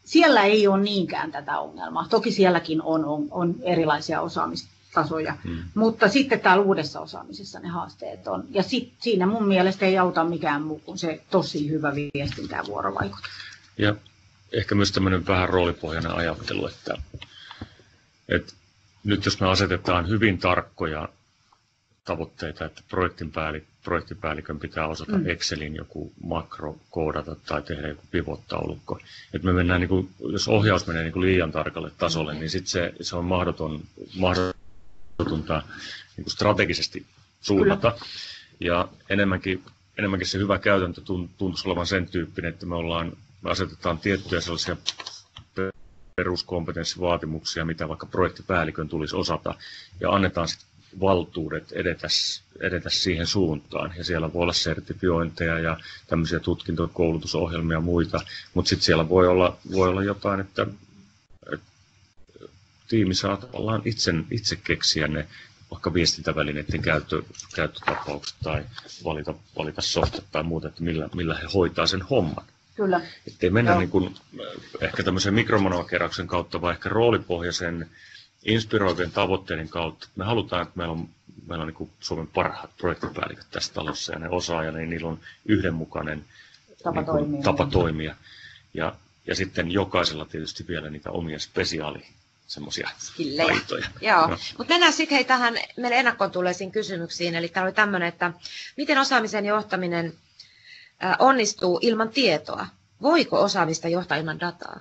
siellä ei ole niinkään tätä ongelmaa. Toki sielläkin on, on, on erilaisia osaamistasoja, hmm. mutta sitten täällä uudessa osaamisessa ne haasteet on. Ja sit, siinä mun mielestä ei auta mikään muu kuin se tosi hyvä viestintä ja vuorovaikutus. Ja ehkä myös tämmöinen vähän roolipohjainen ajattelu, että, että nyt jos me asetetaan hyvin tarkkoja tavoitteita, että projektin päällik- projektipäällikön pitää osata mm. Excelin joku makro koodata tai tehdä joku pivot-taulukko. Että me mennään, niin kuin, jos ohjaus menee niin kuin liian tarkalle tasolle, mm. niin sitten se, se on mahdoton, mahdotonta niin kuin strategisesti suunnata. Kyllä. Ja enemmänkin, enemmänkin se hyvä käytäntö tuntuisi olevan sen tyyppinen, että me, ollaan, me asetetaan tiettyjä sellaisia peruskompetenssivaatimuksia, mitä vaikka projektipäällikön tulisi osata, ja annetaan sitten valtuudet edetä, edetä siihen suuntaan. Ja siellä voi olla sertifiointeja ja tämmöisiä tutkinto- koulutusohjelmia ja muita, mutta sitten siellä voi olla, voi olla jotain, että, että tiimi saa tavallaan itse, itse keksiä ne vaikka viestintävälineiden käyttö, käyttötapaukset tai valita, valita softat tai muuta, että millä, millä he hoitaa sen homman. Kyllä. Että ei mennä niin kuin, ehkä tämmöisen mikromanageerauksen kautta, vai ehkä roolipohjaisen inspiroivien tavoitteiden kautta. Me halutaan, että meillä on, meillä on niin kuin Suomen parhaat projektipäälliköt tässä talossa, ja ne osaa, ja ne, niillä on yhdenmukainen tapa, niin kuin, toimia. tapa toimia. Ja, ja sitten jokaisella tietysti vielä niitä omia spesiaali semmoisia taitoja. Joo, no. Mutta mennään sitten hei tähän meille ennakkoon tulleisiin kysymyksiin. Eli täällä oli tämmöinen, että miten osaamisen johtaminen äh, onnistuu ilman tietoa? Voiko osaamista johtaa ilman dataa?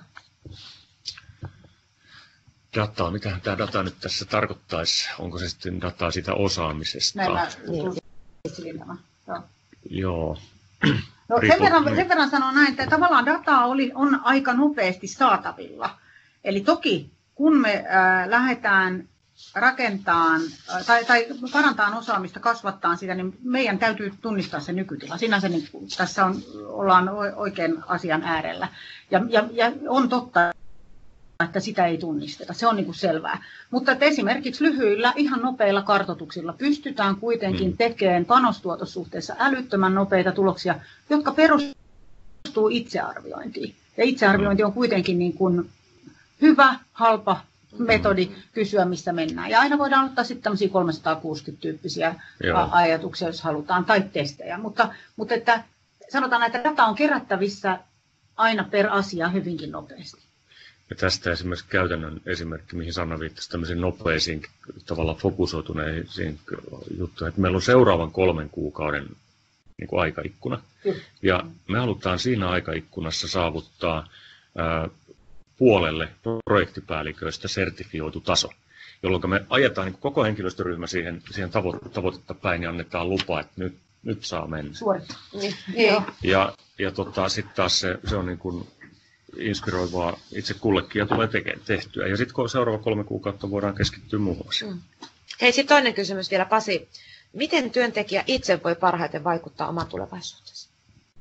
Dataa, mitähän tämä data nyt tässä tarkoittaisi? Onko se sitten dataa siitä osaamisesta? Näin mä niin. Joo. Joo. No, sen, verran, sen verran sanon näin, että tavallaan dataa oli, on aika nopeasti saatavilla. Eli toki kun me äh, lähdetään rakentamaan äh, tai, tai parantamaan osaamista, kasvattaa sitä, niin meidän täytyy tunnistaa se nykytila. Sinänsä niin, tässä on, ollaan oikein asian äärellä. Ja, ja, ja on totta, että sitä ei tunnisteta. Se on niin kuin selvää. Mutta että esimerkiksi lyhyillä, ihan nopeilla kartoituksilla pystytään kuitenkin tekemään panostuotossuhteessa älyttömän nopeita tuloksia, jotka perustuu itsearviointiin. Ja itsearviointi on kuitenkin niin kuin hyvä, halpa metodi kysyä, missä mennään. Ja aina voidaan ottaa sitten tämmöisiä kolmesataakuusikymmentä-tyyppisiä Joo. ajatuksia, jos halutaan, tai testejä. Mutta, mutta että sanotaan, että data on kerättävissä aina per asia hyvinkin nopeasti. Ja tästä esimerkiksi käytännön esimerkki, mihin Sanna viittasi, tämmöisiin nopeisiin, tavallaan fokusoituneisiin juttuihin, että meillä on seuraavan kolmen kuukauden niin kuin aikaikkuna. Kyllä. Ja me halutaan siinä aikaikkunassa saavuttaa ää, puolelle projektipäälliköistä sertifioitu taso, jolloin me ajetaan niin koko henkilöstöryhmä siihen, siihen tavo- tavoitetta päin ja annetaan lupa, että nyt, nyt saa mennä. Niin. Ja, ja tota, sitten taas se, se on niin kuin inspiroivaa itse kullekin ja tulee teke- tehtyä. Ja sitten seuraava kolme kuukautta voidaan keskittyä muuhun asiaan. Mm. Hei, sitten toinen kysymys vielä, Pasi. Miten työntekijä itse voi parhaiten vaikuttaa omaan tulevaisuutensa?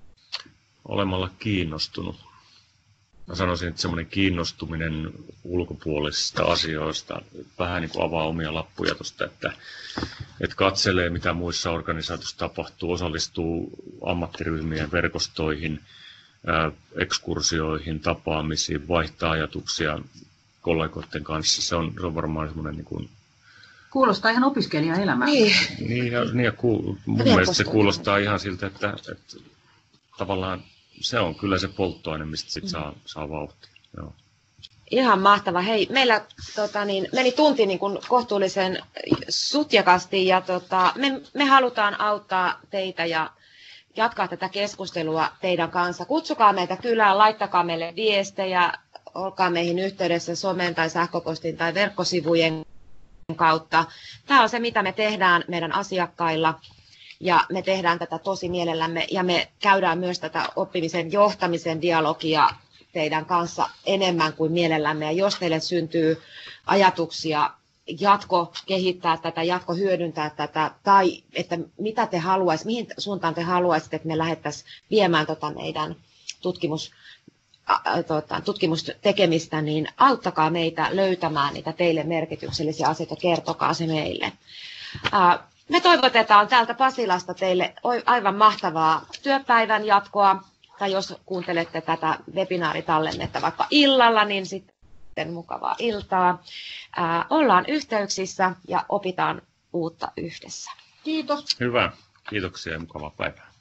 Olemalla kiinnostunut. Mä sanoisin, että semmoinen kiinnostuminen ulkopuolisista asioista vähän niin kuin avaa omia lappuja tuosta, että, että katselee, mitä muissa organisaatioissa tapahtuu, osallistuu ammattiryhmien verkostoihin, ää, ekskursioihin, tapaamisiin, vaihtaa ajatuksia kollegoiden kanssa. Se on, se on varmaan semmoinen niin kuin... Kuulostaa ihan opiskelijaelämää. Niin, niin, ja, niin ja ku, mun mielestä se kuulostaa ihan siltä, että, että tavallaan se on kyllä se polttoaine, mistä sit saa, saa vauhtia. Joo. Ihan mahtava. Hei, meillä tota, niin, meni tunti niin kuin kohtuullisen sutjakasti ja tota, me, me halutaan auttaa teitä ja jatkaa tätä keskustelua teidän kanssa. Kutsukaa meitä kylään, laittakaa meille viestejä, olkaa meihin yhteydessä somen tai sähköpostin tai verkkosivujen kautta. Tämä on se, mitä me tehdään meidän asiakkailla. Ja me tehdään tätä tosi mielellämme ja me käydään myös tätä oppimisen johtamisen dialogia teidän kanssa enemmän kuin mielellämme. Ja jos teille syntyy ajatuksia jatko kehittää tätä, jatko hyödyntää tätä tai että mitä te haluaisitte, mihin suuntaan te haluaisitte, että me lähdettäisiin viemään tota meidän tutkimus, ä, tota, tutkimustekemistä, niin auttakaa meitä löytämään niitä teille merkityksellisiä asioita, kertokaa se meille. Ä, Me toivotetaan täältä Pasilasta teille aivan mahtavaa työpäivän jatkoa. tai jos kuuntelette tätä webinaaritallennetta vaikka illalla, niin sitten mukavaa iltaa. Ää, ollaan yhteyksissä ja opitaan uutta yhdessä. Kiitos. Hyvä. Kiitoksia ja mukavaa päivää.